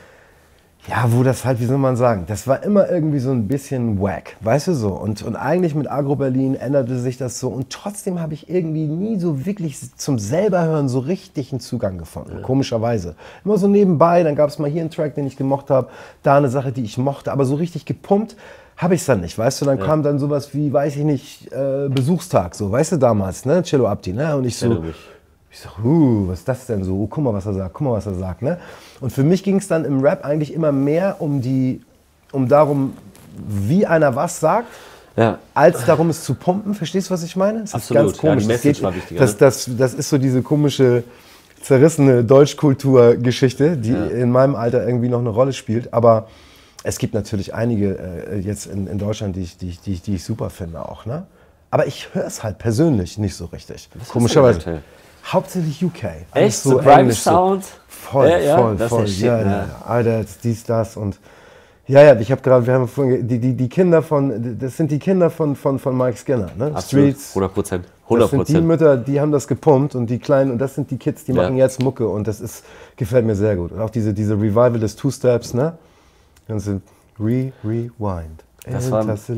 ja, wo das halt, wie soll man sagen, das war immer irgendwie so ein bisschen wack, weißt du so. Und, und eigentlich mit Agro Berlin änderte sich das so und trotzdem habe ich irgendwie nie so wirklich zum selberhören so richtig einen Zugang gefunden, ja. Komischerweise. Immer so nebenbei, dann gab es mal hier einen Track, den ich gemocht habe, da eine Sache, die ich mochte, aber so richtig gepumpt habe ich es dann nicht, weißt du, dann ja. kam dann sowas wie, weiß ich nicht, äh, Besuchstag, so, weißt du, damals, ne, Cello Abdi, ne, und ich so, ich so, uh, was ist das denn so, guck mal, was er sagt, guck mal, was er sagt, ne, und für mich ging es dann im Rap eigentlich immer mehr um die, um darum, wie einer was sagt, ja. als darum, es zu pumpen, verstehst du, was ich meine? Das Absolut, ist ganz komisch, ja, die das, Message geht, war wichtiger, das, ne? das, das ist so diese komische, zerrissene Deutschkulturgeschichte, die ja. in meinem Alter irgendwie noch eine Rolle spielt, aber es gibt natürlich einige äh, jetzt in, in Deutschland, die ich, die, ich, die, ich, die ich super finde auch, ne? Aber ich höre es halt persönlich nicht so richtig. Was komischerweise. Hauptsächlich U K. Echt? So Grime Sound? So. Voll, ja, ja, voll, das voll. ist Shit, ja, ja. ja, Alter, dies, das und ja, ja, ich habe gerade, wir haben vorhin, die, die, die Kinder von, das sind die Kinder von, von, von Mike Skinner, ne? Absolut, Streets. hundert Prozent. hundert Prozent. Das sind die Mütter, die haben das gepumpt und die Kleinen, und das sind die Kids, die ja. machen jetzt Mucke und das ist, gefällt mir sehr gut. Und auch diese, diese Revival des Two-Steps, ne? Dann sind Re, Rewind. Das war, das,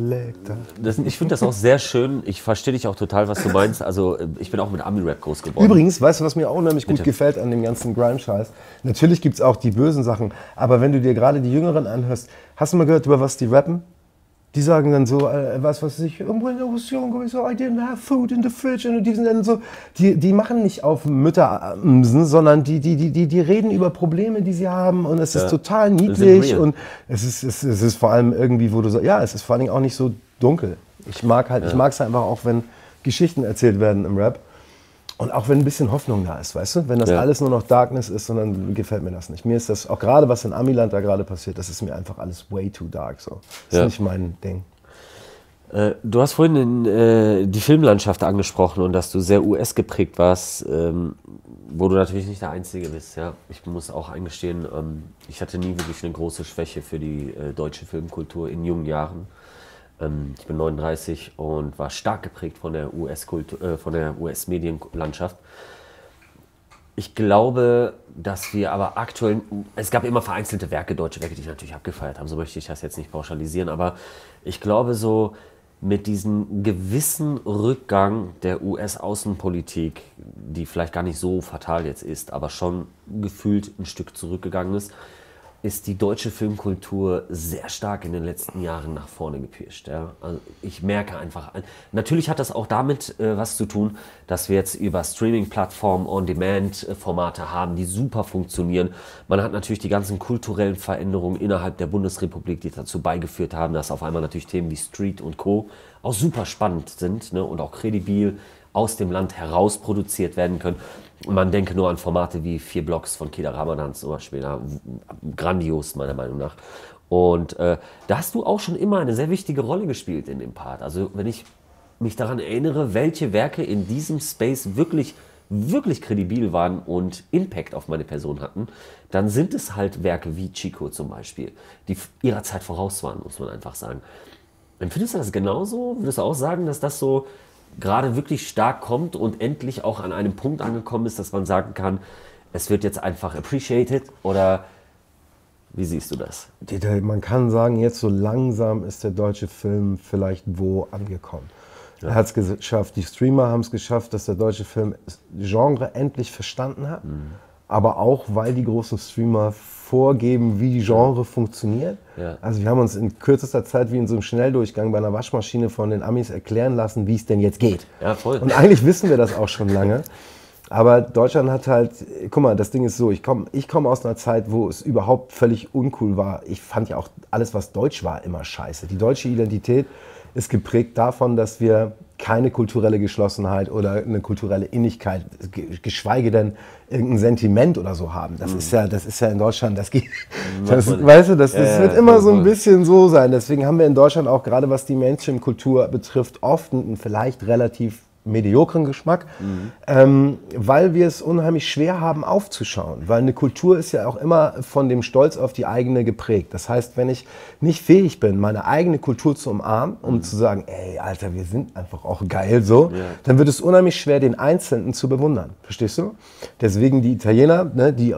ich finde das auch sehr schön. Ich verstehe dich auch total, was du meinst. Also ich bin auch mit Ami-Rap groß geworden. Übrigens, weißt du, was mir auch unheimlich Bitte. gut gefällt an dem ganzen Grime-Scheiß? Natürlich gibt es auch die bösen Sachen, aber wenn du dir gerade die Jüngeren anhörst, hast du mal gehört, über was die rappen? Die sagen dann so, äh, was weiß ich, when I was younger, so, I didn't have food in the fridge. Und die sind dann so, die, die machen nicht auf Mütter, sondern die, die, die, die, die reden über Probleme, die sie haben und es ja. ist total niedlich und es ist, es, es ist vor allem irgendwie, wo du sagst, ja, es ist vor allem auch nicht so dunkel. Ich mag halt, ja. ich mag es einfach auch, wenn Geschichten erzählt werden im Rap. Und auch wenn ein bisschen Hoffnung da ist, weißt du? Wenn das ja. alles nur noch Darkness ist, dann gefällt mir das nicht. Mir ist das, auch gerade was in Amiland da gerade passiert, das ist mir einfach alles way too dark. So. Das ja. ist nicht mein Ding. Äh, du hast vorhin in, äh, die Filmlandschaft angesprochen und dass du sehr U S geprägt warst, ähm, wo du natürlich nicht der Einzige bist. Ja? Ich muss auch eingestehen, ähm, ich hatte nie wirklich eine große Schwäche für die äh, deutsche Filmkultur in jungen Jahren. Ich bin neununddreißig und war stark geprägt von der U S-Kultur, äh, von der U S-Medienlandschaft. Ich glaube, dass wir aber aktuell, es gab immer vereinzelte Werke, deutsche Werke, die ich natürlich abgefeiert habe, so möchte ich das jetzt nicht pauschalisieren, aber ich glaube so mit diesem gewissen Rückgang der U S-Außenpolitik, die vielleicht gar nicht so fatal jetzt ist, aber schon gefühlt ein Stück zurückgegangen ist, ist die deutsche Filmkultur sehr stark in den letzten Jahren nach vorne gepirscht. Ja? Also ich merke einfach, natürlich hat das auch damit äh, was zu tun, dass wir jetzt über Streaming-Plattformen, On-Demand-Formate haben, die super funktionieren. Man hat natürlich die ganzen kulturellen Veränderungen innerhalb der Bundesrepublik, die dazu beigeführt haben, dass auf einmal natürlich Themen wie Street und Co. auch super spannend sind, ne? Und auch kredibil aus dem Land heraus produziert werden können. Man denke nur an Formate wie Vier Blocks von Kida Ramadan zum Beispiel, ja, grandios meiner Meinung nach. Und äh, da hast du auch schon immer eine sehr wichtige Rolle gespielt in dem Part. Also wenn ich mich daran erinnere, welche Werke in diesem Space wirklich, wirklich kredibil waren und Impact auf meine Person hatten, dann sind es halt Werke wie Chico zum Beispiel, die ihrer Zeit voraus waren, muss man einfach sagen. Empfindest du das genauso? Würdest du auch sagen, dass das so gerade wirklich stark kommt und endlich auch an einem Punkt angekommen ist, dass man sagen kann, es wird jetzt einfach appreciated, oder wie siehst du das? Man kann sagen, jetzt so langsam ist der deutsche Film vielleicht wo angekommen. Ja. Er hat es geschafft, die Streamer haben es geschafft, dass der deutsche Film das Genre endlich verstanden hat, mhm. aber auch, weil die großen Streamer vorgeben, wie die Genre funktioniert. Ja. Also wir haben uns in kürzester Zeit wie in so einem Schnelldurchgang bei einer Waschmaschine von den Amis erklären lassen, wie es denn jetzt geht. Ja, voll. Und eigentlich wissen wir das auch schon lange. Aber Deutschland hat halt, guck mal, das Ding ist so, ich komme ich komm aus einer Zeit, wo es überhaupt völlig uncool war. Ich fand ja auch alles, was deutsch war, immer scheiße. Die deutsche Identität ist geprägt davon, dass wir keine kulturelle Geschlossenheit oder eine kulturelle Innigkeit, geschweige denn irgendein Sentiment oder so haben. Das, mhm. ist, ja, das ist ja in Deutschland, das geht, das, weißt du, das, das ja, wird ja, immer so ein bisschen so sein. Deswegen haben wir in Deutschland auch, gerade was die Mainstream-Kultur betrifft, oft einen vielleicht relativ mediokren Geschmack, mhm. ähm, weil wir es unheimlich schwer haben aufzuschauen, weil eine Kultur ist ja auch immer von dem Stolz auf die eigene geprägt. Das heißt, wenn ich nicht fähig bin, meine eigene Kultur zu umarmen, um mhm. zu sagen, ey, Alter, wir sind einfach auch geil so, ja. dann wird es unheimlich schwer, den Einzelnen zu bewundern. Verstehst du? Deswegen die Italiener, ne, die,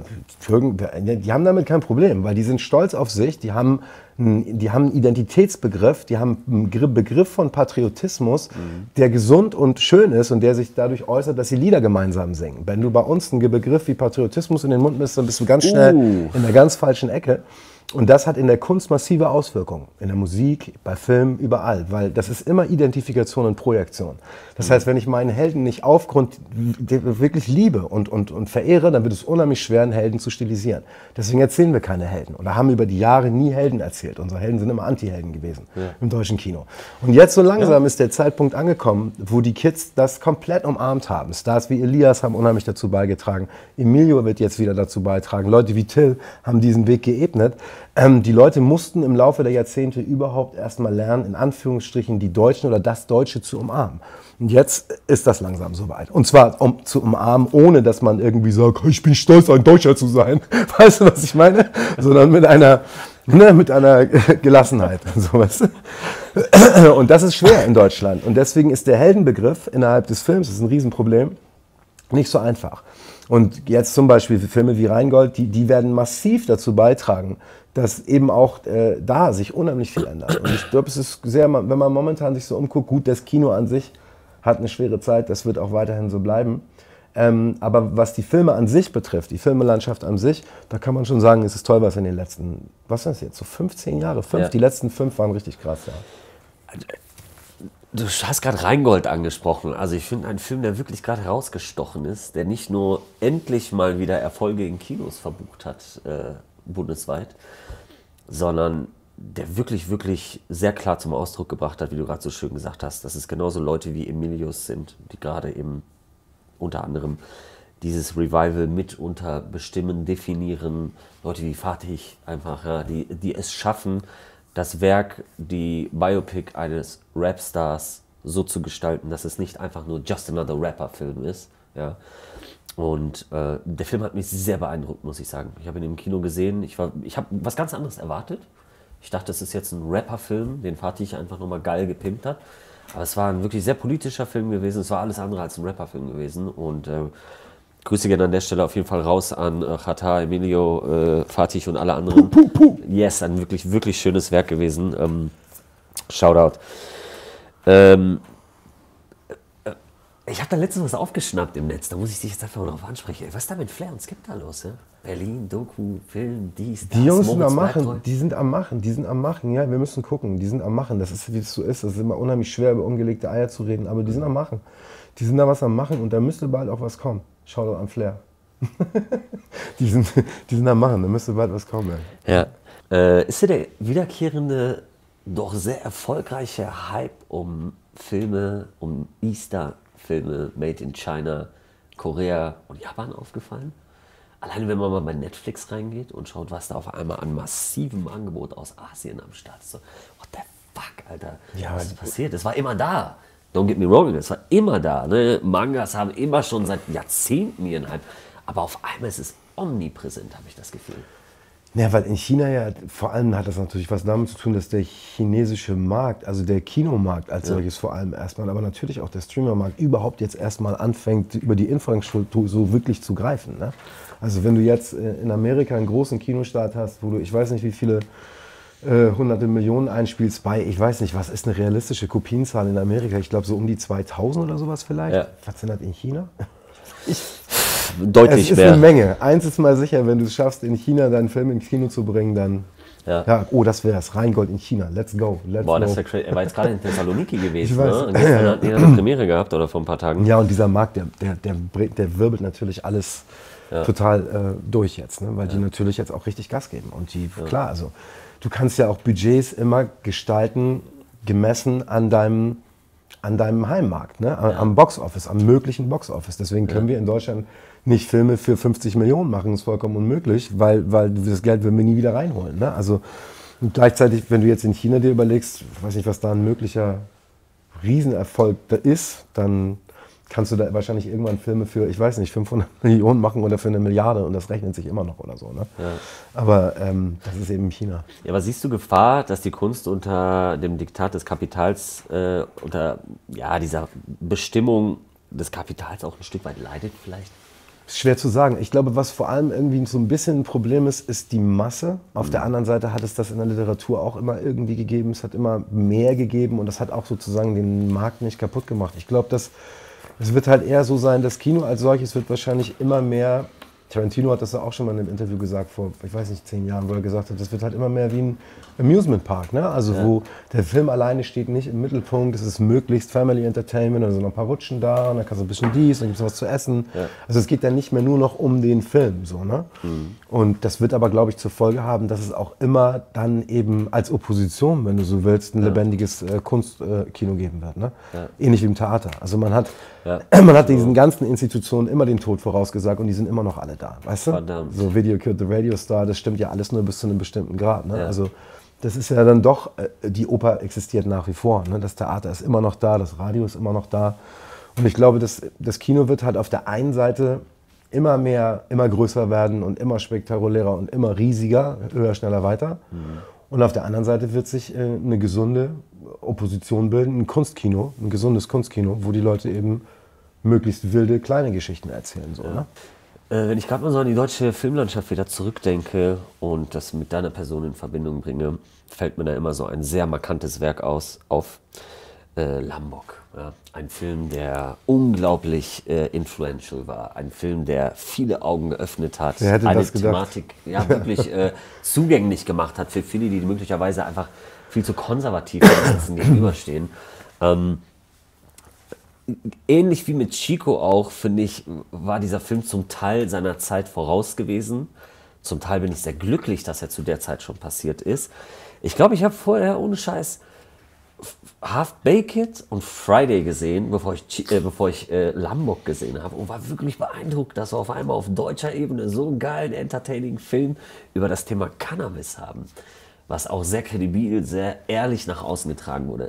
die haben damit kein Problem, weil die sind stolz auf sich, die haben Die haben einen Identitätsbegriff, die haben einen Begriff von Patriotismus, mhm. der gesund und schön ist und der sich dadurch äußert, dass sie Lieder gemeinsam singen. Wenn du bei uns einen Begriff wie Patriotismus in den Mund nimmst, dann bist du ganz schnell uh. in der ganz falschen Ecke. Und das hat in der Kunst massive Auswirkungen. In der Musik, bei Filmen, überall. Weil das ist immer Identifikation und Projektion. Das heißt, wenn ich meinen Helden nicht aufgrund wirklich liebe und, und, und verehre, dann wird es unheimlich schwer, einen Helden zu stilisieren. Deswegen erzählen wir keine Helden. Oder haben über die Jahre nie Helden erzählt. Unsere Helden sind immer Anti-Helden gewesen ja. im deutschen Kino. Und jetzt so langsam ja. ist der Zeitpunkt angekommen, wo die Kids das komplett umarmt haben. Stars wie Elias haben unheimlich dazu beigetragen. Emilio wird jetzt wieder dazu beitragen. Leute wie Till haben diesen Weg geebnet. Ähm, die Leute mussten im Laufe der Jahrzehnte überhaupt erstmal lernen, in Anführungsstrichen die Deutschen oder das Deutsche zu umarmen. Und jetzt ist das langsam soweit. Und zwar um zu umarmen, ohne dass man irgendwie sagt, ich bin stolz, ein Deutscher zu sein. Weißt du, was ich meine? Sondern mit einer, ne, mit einer Gelassenheit. Und, so, weißt du? Und das ist schwer in Deutschland. Und deswegen ist der Heldenbegriff innerhalb des Films, das ist ein Riesenproblem, nicht so einfach. Und jetzt zum Beispiel für Filme wie Rheingold, die, die werden massiv dazu beitragen, dass eben auch äh, da sich unheimlich viel ändert. Und ich glaube, es ist sehr, wenn man momentan sich so umguckt, gut, das Kino an sich hat eine schwere Zeit, das wird auch weiterhin so bleiben. Ähm, aber was die Filme an sich betrifft, die Filmelandschaft an sich, da kann man schon sagen, es ist toll, was in den letzten, was ist das jetzt, so fünfzehn Jahre, fünf, ja. die letzten fünf waren richtig krass, ja. Du hast gerade Rheingold angesprochen. Also ich finde einen Film, der wirklich gerade herausgestochen ist, der nicht nur endlich mal wieder Erfolge in Kinos verbucht hat, äh, bundesweit, sondern der wirklich, wirklich sehr klar zum Ausdruck gebracht hat, wie du gerade so schön gesagt hast, dass es genauso Leute wie Emilius sind, die gerade eben unter anderem dieses Revival mitunter bestimmen, definieren, Leute wie Fatih einfach, ja, die, die es schaffen, das Werk, die Biopic eines Rapstars so zu gestalten, dass es nicht einfach nur Just Another Rapper-Film ist. Ja. Und äh, der Film hat mich sehr beeindruckt, muss ich sagen. Ich habe ihn im Kino gesehen, ich, war, ich habe was ganz anderes erwartet. Ich dachte, es ist jetzt ein Rapper-Film, den Fatih einfach nochmal geil gepimpt hat. Aber es war ein wirklich sehr politischer Film gewesen, es war alles andere als ein Rapper-Film gewesen. Und äh, Grüße gerne an der Stelle auf jeden Fall raus an äh, Xatar, Emilio, äh, Fatih und alle anderen. Puh, puh, puh. Yes, ein wirklich, wirklich schönes Werk gewesen. Ähm, Shoutout. Ähm, äh, ich habe da letztens was aufgeschnappt im Netz, da muss ich dich jetzt einfach mal drauf ansprechen. Was ist da mit Flair und Skepta los? Ja? Berlin, Doku, Film, dies, das. Die Jungs sind am Machen, die sind am Machen, die sind am Machen. Ja, wir müssen gucken, die sind am Machen. Das ist, wie es so ist. Das ist immer unheimlich schwer, über ungelegte Eier zu reden, aber die sind am Machen. Die sind da was am Machen und da müsste bald auch was kommen. Schau an Flair. die, sind, die sind am Machen, da müsste bald was kommen. Ja. Äh, ist ja der wiederkehrende, doch sehr erfolgreiche Hype um Filme, um Easter-Filme made in China, Korea und Japan aufgefallen? Allein wenn man mal bei Netflix reingeht und schaut, was da auf einmal an massivem Angebot aus Asien am Start ist. So, what the fuck, Alter? Ja, was ist passiert? Das war immer da. Don't get me wrong, das war immer da. Ne? Mangas haben immer schon seit Jahrzehnten ihren Hype. Aber auf einmal ist es omnipräsent, habe ich das Gefühl. Ja, weil in China ja, vor allem hat das natürlich was damit zu tun, dass der chinesische Markt, also der Kinomarkt als ja. solches vor allem erstmal, aber natürlich auch der Streamermarkt überhaupt jetzt erstmal anfängt, über die Infrastruktur so wirklich zu greifen. Ne? Also wenn du jetzt in Amerika einen großen Kinostart hast, wo du, ich weiß nicht wie viele äh, hunderte Millionen einspielst bei, ich weiß nicht, was ist eine realistische Kopienzahl in Amerika? Ich glaube so um die zweitausend oder sowas vielleicht. Ja. Was sind das in China? Ich, Deutlich es ist mehr. Eine Menge. Eins ist mal sicher, wenn du es schaffst, in China deinen Film ins Kino zu bringen, dann Ja. ja, oh, das wär's. Rheingold in China. Let's go. Let's Boah, go. das wäre crazy. Er war jetzt gerade in Thessaloniki gewesen. Ich weiß. Ne? Und gestern hat er eine Premiere gehabt oder vor ein paar Tagen. Ja, und dieser Markt, der, der, der, der wirbelt natürlich alles ja. total äh, durch jetzt, ne? Weil ja. die natürlich jetzt auch richtig Gas geben. Und die, ja. klar, also du kannst ja auch Budgets immer gestalten, gemessen an deinem, an deinem Heimmarkt, ne? Am, ja. am Boxoffice, am möglichen Boxoffice. Deswegen können ja. wir in Deutschland nicht Filme für fünfzig Millionen machen, ist vollkommen unmöglich, weil, weil das Geld würden wir nie wieder reinholen. Ne? Also und gleichzeitig, wenn du jetzt in China dir überlegst, ich weiß nicht, was da ein möglicher Riesenerfolg da ist, dann kannst du da wahrscheinlich irgendwann Filme für, ich weiß nicht, fünfhundert Millionen machen oder für eine Milliarde und das rechnet sich immer noch oder so. Ne? Ja. Aber ähm, das ist eben China. Ja, aber siehst du Gefahr, dass die Kunst unter dem Diktat des Kapitals, äh, unter ja, dieser Bestimmung des Kapitals auch ein Stück weit leidet vielleicht? Schwer zu sagen. Ich glaube, was vor allem irgendwie so ein bisschen ein Problem ist, ist die Masse. Auf mhm. der anderen Seite hat es das in der Literatur auch immer irgendwie gegeben. Es hat immer mehr gegeben und das hat auch sozusagen den Markt nicht kaputt gemacht. Ich glaube, dass es wird halt eher so sein, das Kino als solches wird wahrscheinlich immer mehr, Tarantino hat das ja auch schon mal in einem Interview gesagt, vor, ich weiß nicht, zehn Jahren, wo er gesagt hat, das wird halt immer mehr wie ein Amusement Park, ne? Also ja. wo der Film alleine steht nicht im Mittelpunkt, es ist möglichst Family Entertainment, also noch ein paar Rutschen da und dann kannst du ein bisschen dies, dann gibt es was zu essen. Ja. Also es geht dann nicht mehr nur noch um den Film, so, ne? Mhm. Und das wird aber, glaube ich, zur Folge haben, dass es auch immer dann eben als Opposition, wenn du so willst, ein ja. lebendiges äh, Kunstkino äh, geben wird, ne? Ja. Ähnlich wie im Theater. Also man hat, ja. man hat diesen ganzen Institutionen immer den Tod vorausgesagt und die sind immer noch alle da, weißt du? Verdammt. So Video Killed the Radio Star, das stimmt ja alles nur bis zu einem bestimmten Grad, ne? Ja. Also das ist ja dann doch, die Oper existiert nach wie vor. Ne? Das Theater ist immer noch da, das Radio ist immer noch da. Und ich glaube, das, das Kino wird halt auf der einen Seite immer mehr, immer größer werden und immer spektakulärer und immer riesiger, höher, schneller, weiter. Mhm. Und auf der anderen Seite wird sich äh, eine gesunde Opposition bilden, ein Kunstkino, ein gesundes Kunstkino, wo die Leute eben möglichst wilde, kleine Geschichten erzählen. So, ja. ne? Wenn ich gerade mal so an die deutsche Filmlandschaft wieder zurückdenke und das mit deiner Person in Verbindung bringe, fällt mir da immer so ein sehr markantes Werk aus, auf, äh, Lambok. Ja? Ein Film, der unglaublich äh, influential war, ein Film, der viele Augen geöffnet hat, Wer hätte eine das gedacht? Thematik ja, wirklich äh, zugänglich gemacht hat für viele, die möglicherweise einfach viel zu konservativ gegenüberstehen. Ähm, Ähnlich wie mit Chico auch, finde ich, war dieser Film zum Teil seiner Zeit voraus gewesen. Zum Teil bin ich sehr glücklich, dass er zu der Zeit schon passiert ist. Ich glaube, ich habe vorher ohne Scheiß Half-Baked und Friday gesehen, bevor ich, äh, bevor ich äh, Lambok gesehen habe und war wirklich beeindruckt, dass wir auf einmal auf deutscher Ebene so einen geilen, entertaining Film über das Thema Cannabis haben, was auch sehr kredibil, sehr ehrlich nach außen getragen wurde.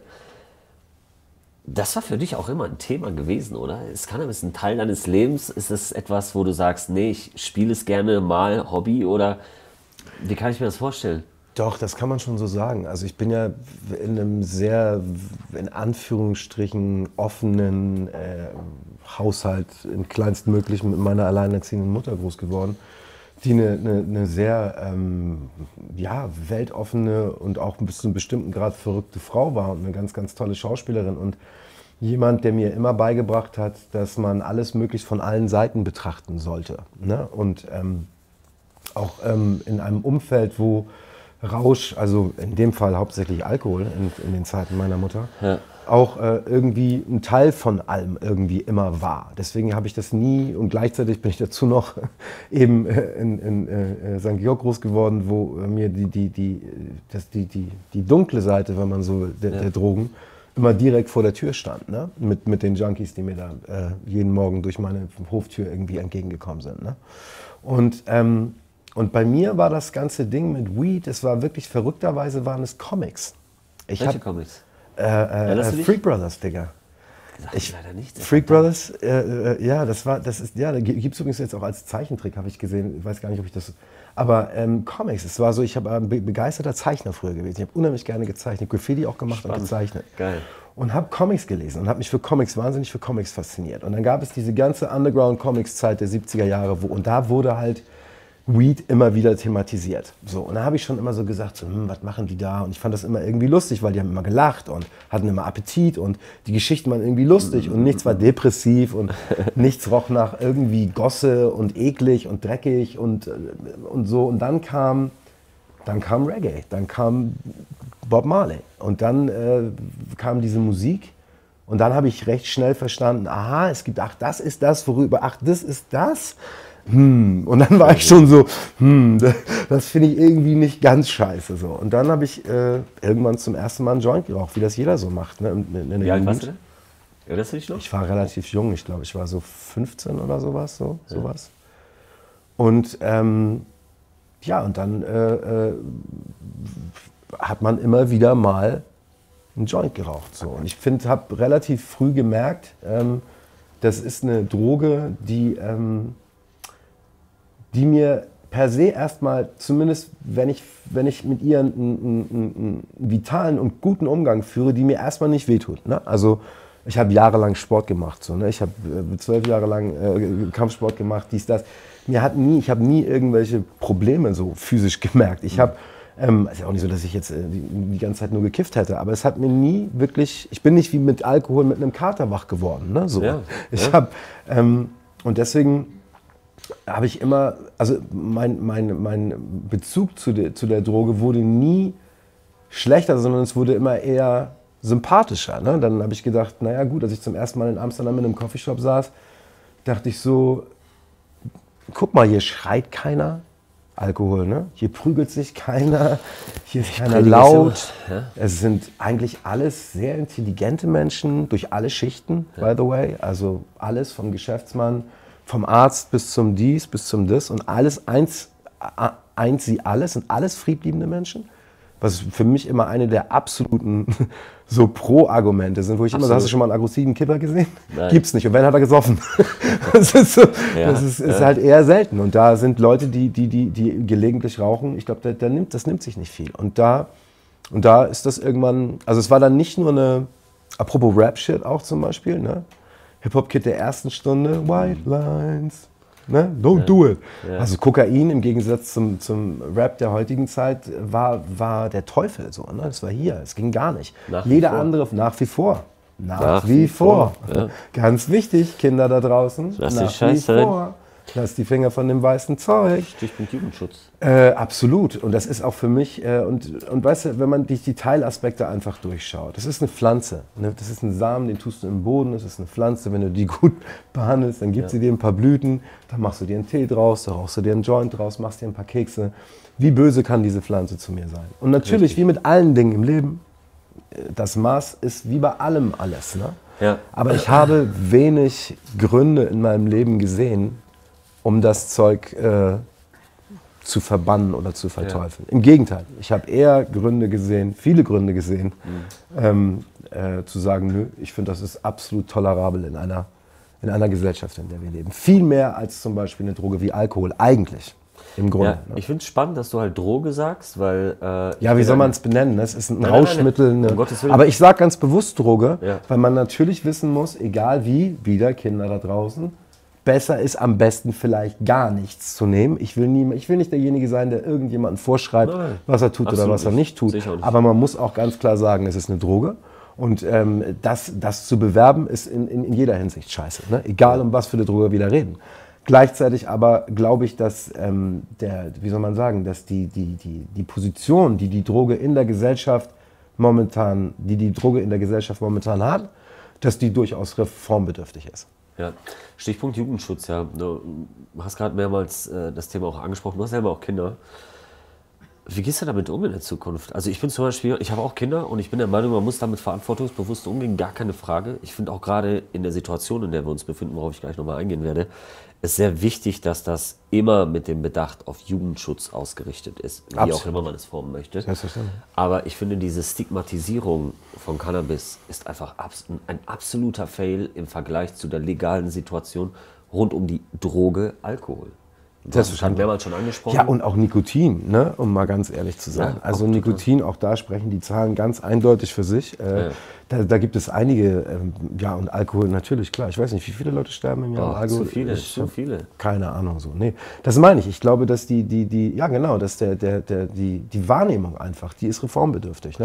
Das war für dich auch immer ein Thema gewesen, oder? Ist Cannabis ein Teil deines Lebens? Ist es etwas, wo du sagst, nee, ich spiele es gerne mal, Hobby, oder wie kann ich mir das vorstellen? Doch, das kann man schon so sagen. Also ich bin ja in einem sehr, in Anführungsstrichen, offenen äh, Haushalt, im kleinstmöglichen, mit meiner alleinerziehenden Mutter groß geworden, die eine, eine, eine sehr ähm, ja, weltoffene und auch bis zu einem bestimmten Grad verrückte Frau war und eine ganz, ganz tolle Schauspielerin und jemand, der mir immer beigebracht hat, dass man alles möglichst von allen Seiten betrachten sollte. Ne? Und ähm, auch ähm, in einem Umfeld, wo Rausch, also in dem Fall hauptsächlich Alkohol in, in den Zeiten meiner Mutter, ja. auch äh, irgendwie ein Teil von allem irgendwie immer war. Deswegen habe ich das nie und gleichzeitig bin ich dazu noch eben in, in äh, Sankt Georg groß geworden, wo mir die, die, die, das, die, die, die dunkle Seite, wenn man so will, der, ja. der Drogen immer direkt vor der Tür stand, ne? mit, mit den Junkies, die mir da äh, jeden Morgen durch meine Hoftür irgendwie entgegengekommen sind. Ne? Und ähm, Und bei mir war das ganze Ding mit Weed, es war wirklich verrückterweise, waren es Comics. Ich Welche hab, Comics? Äh, äh, äh, Freak Brothers, Digga. Ich, leider nicht. Freak Brothers, äh, äh, ja, das war, das ist, ja, da gibt es übrigens jetzt auch als Zeichentrick, habe ich gesehen. Ich weiß gar nicht, ob ich das. Aber ähm, Comics, es war so, ich habe ein begeisterter Zeichner früher gewesen. Ich habe unheimlich gerne gezeichnet, Graffiti auch gemacht Spannend. und gezeichnet. Geil. Und habe Comics gelesen und habe mich für Comics, wahnsinnig für Comics fasziniert. Und dann gab es diese ganze Underground-Comics-Zeit der siebziger Jahre, wo, und da wurde halt Weed immer wieder thematisiert. So, und da habe ich schon immer so gesagt, so, hm, was machen die da? Und ich fand das immer irgendwie lustig, weil die haben immer gelacht und hatten immer Appetit und die Geschichten waren irgendwie lustig und nichts war depressiv und nichts roch nach irgendwie Gosse und eklig und dreckig und, und so. Und dann kam dann kam Reggae, dann kam Bob Marley und dann äh, kam diese Musik und dann habe ich recht schnell verstanden, aha, es gibt, ach, das ist das, worüber, ach, das ist das. Hm. Und dann war ich schon so, hm, das, das finde ich irgendwie nicht ganz scheiße. So. Und dann habe ich äh, irgendwann zum ersten Mal einen Joint geraucht, wie das jeder so macht. Ne? In, in, in Wie alt warst du denn? Ja, das ich noch? Ich war relativ jung, ich glaube, ich war so fünfzehn oder sowas. So, ja. sowas. Und ähm, ja, und dann äh, äh, hat man immer wieder mal einen Joint geraucht. So. Und ich finde, habe relativ früh gemerkt, ähm, das ist eine Droge, die... Ähm, die mir per se erstmal, zumindest wenn ich, wenn ich mit ihr einen, einen, einen vitalen und guten Umgang führe, die mir erstmal nicht wehtut. Ne? Also ich habe jahrelang Sport gemacht, so, ne? Ich habe äh, zwölf Jahre lang äh, Kampfsport gemacht, dies, das. Mir hat nie, ich habe nie irgendwelche Probleme so physisch gemerkt. Ich habe, ähm, ist ja auch nicht so, dass ich jetzt äh, die, die ganze Zeit nur gekifft hätte, aber es hat mir nie wirklich, ich bin nicht wie mit Alkohol mit einem Kater wach geworden. Ne? So. Ja, ich ja. habe, ähm, und deswegen habe ich immer, also mein, mein, mein Bezug zu der, zu der Droge wurde nie schlechter, sondern es wurde immer eher sympathischer. Ne? Dann habe ich gedacht, naja gut, als ich zum ersten Mal in Amsterdam in einem Coffeeshop saß, dachte ich so, guck mal, hier schreit keiner Alkohol, ne? Hier prügelt sich keiner, hier ist keiner laut. Ja? Es sind eigentlich alles sehr intelligente Menschen, durch alle Schichten, ja. by the way, also alles vom Geschäftsmann, vom Arzt bis zum Dies, bis zum Das und alles, eins, eins sie alles, sind alles friedliebende Menschen. Was für mich immer eine der absoluten so Pro-Argumente sind, wo ich Absolut. immer so, hast du schon mal einen aggressiven Kiffer gesehen? Nein. Gibt's nicht. Und wenn, hat er gesoffen. Das ist, so, ja, das ist, ist ja. halt eher selten. Und da sind Leute, die, die, die, die gelegentlich rauchen, ich glaube, da, da nimmt, das nimmt sich nicht viel. Und da, und da ist das irgendwann, also es war dann nicht nur eine, apropos Rap-Shit auch zum Beispiel, ne? Hip-Hop-Kid der ersten Stunde, White Lines, ne? Don't ja. do it. Ja. Also Kokain im Gegensatz zum, zum Rap der heutigen Zeit war, war der Teufel. So, ne? Das war hier, es ging gar nicht. Nach Jeder andere, nach wie vor. Nach, nach wie, wie vor. vor. Ja. Ganz wichtig, Kinder da draußen, Lass nach die Scheiße wie vor. Lass die Finger von dem weißen Zeug. Stichpunkt Jugendschutz. Äh, absolut. Und das ist auch für mich, äh, und, und weißt du, wenn man die, die Teilaspekte einfach durchschaut, das ist eine Pflanze. Ne? Das ist ein Samen, den tust du im Boden, das ist eine Pflanze. Wenn du die gut behandelst, dann gibt ja. sie dir ein paar Blüten, dann machst du dir einen Tee draus, dann rauchst du dir einen Joint draus, machst dir ein paar Kekse. Wie böse kann diese Pflanze zu mir sein? Und natürlich, Richtig. wie mit allen Dingen im Leben, das Maß ist wie bei allem alles. Ne? Ja. Aber ich habe wenig Gründe in meinem Leben gesehen, um das Zeug äh, zu verbannen oder zu verteufeln. Ja. Im Gegenteil, ich habe eher Gründe gesehen, viele Gründe gesehen, mhm. ähm, äh, zu sagen, nö, ich finde, das ist absolut tolerabel in einer, in einer Gesellschaft, in der wir leben. Viel mehr als zum Beispiel eine Droge wie Alkohol, eigentlich, im Grunde. Ja, ne? Ich finde es spannend, dass du halt Droge sagst, weil... Äh, ja, wie soll man es benennen? Es ist ein nein, Rauschmittel. Nein, nein, nein. Um Gottes Willen. Aber ich sage ganz bewusst Droge, ja. weil man natürlich wissen muss, egal wie, wieder Kinder da draußen, besser ist am besten vielleicht gar nichts zu nehmen. Ich will, nie, ich will nicht derjenige sein, der irgendjemandem vorschreibt, Nein, was er tut oder was er nicht tut. Nicht. Aber man muss auch ganz klar sagen, es ist eine Droge. Und ähm, das, das zu bewerben, ist in, in, in jeder Hinsicht scheiße. Ne? Egal, um was für eine Droge wir da reden. Gleichzeitig aber glaube ich, dass, ähm, der, wie soll man sagen, dass die, die, die, die Position, die die Droge in der Gesellschaft momentan, die die Droge in der Gesellschaft momentan hat, dass die durchaus reformbedürftig ist. Ja, Stichpunkt Jugendschutz, ja. Du hast gerade mehrmals äh, das Thema auch angesprochen, du hast selber auch Kinder. Wie gehst du damit um in der Zukunft? Also ich bin zum Beispiel, ich habe auch Kinder und ich bin der Meinung, man muss damit verantwortungsbewusst umgehen, gar keine Frage. Ich finde auch gerade in der Situation, in der wir uns befinden, worauf ich gleich nochmal eingehen werde, ist sehr wichtig, dass das immer mit dem Bedacht auf Jugendschutz ausgerichtet ist, wie Absolut. auch immer man es formen möchte. Aber ich finde, diese Stigmatisierung von Cannabis ist einfach ein absoluter Fail im Vergleich zu der legalen Situation rund um die Droge Alkohol. Das haben wir mehrmals schon angesprochen. Ja, und auch Nikotin, ne? Um mal ganz ehrlich zu sein. Ja, also auch Nikotin, auch da sprechen die Zahlen ganz eindeutig für sich. Äh, ja. da, da gibt es einige, ähm, ja, und Alkohol natürlich, klar. Ich weiß nicht, wie viele Leute sterben im Jahr an Alkohol? Zu viele, ich, zu viele. Keine Ahnung so. Nee, das meine ich. Ich glaube, dass die, die, die ja genau, dass der, der, der, die, die Wahrnehmung einfach, die ist reformbedürftig. Ne?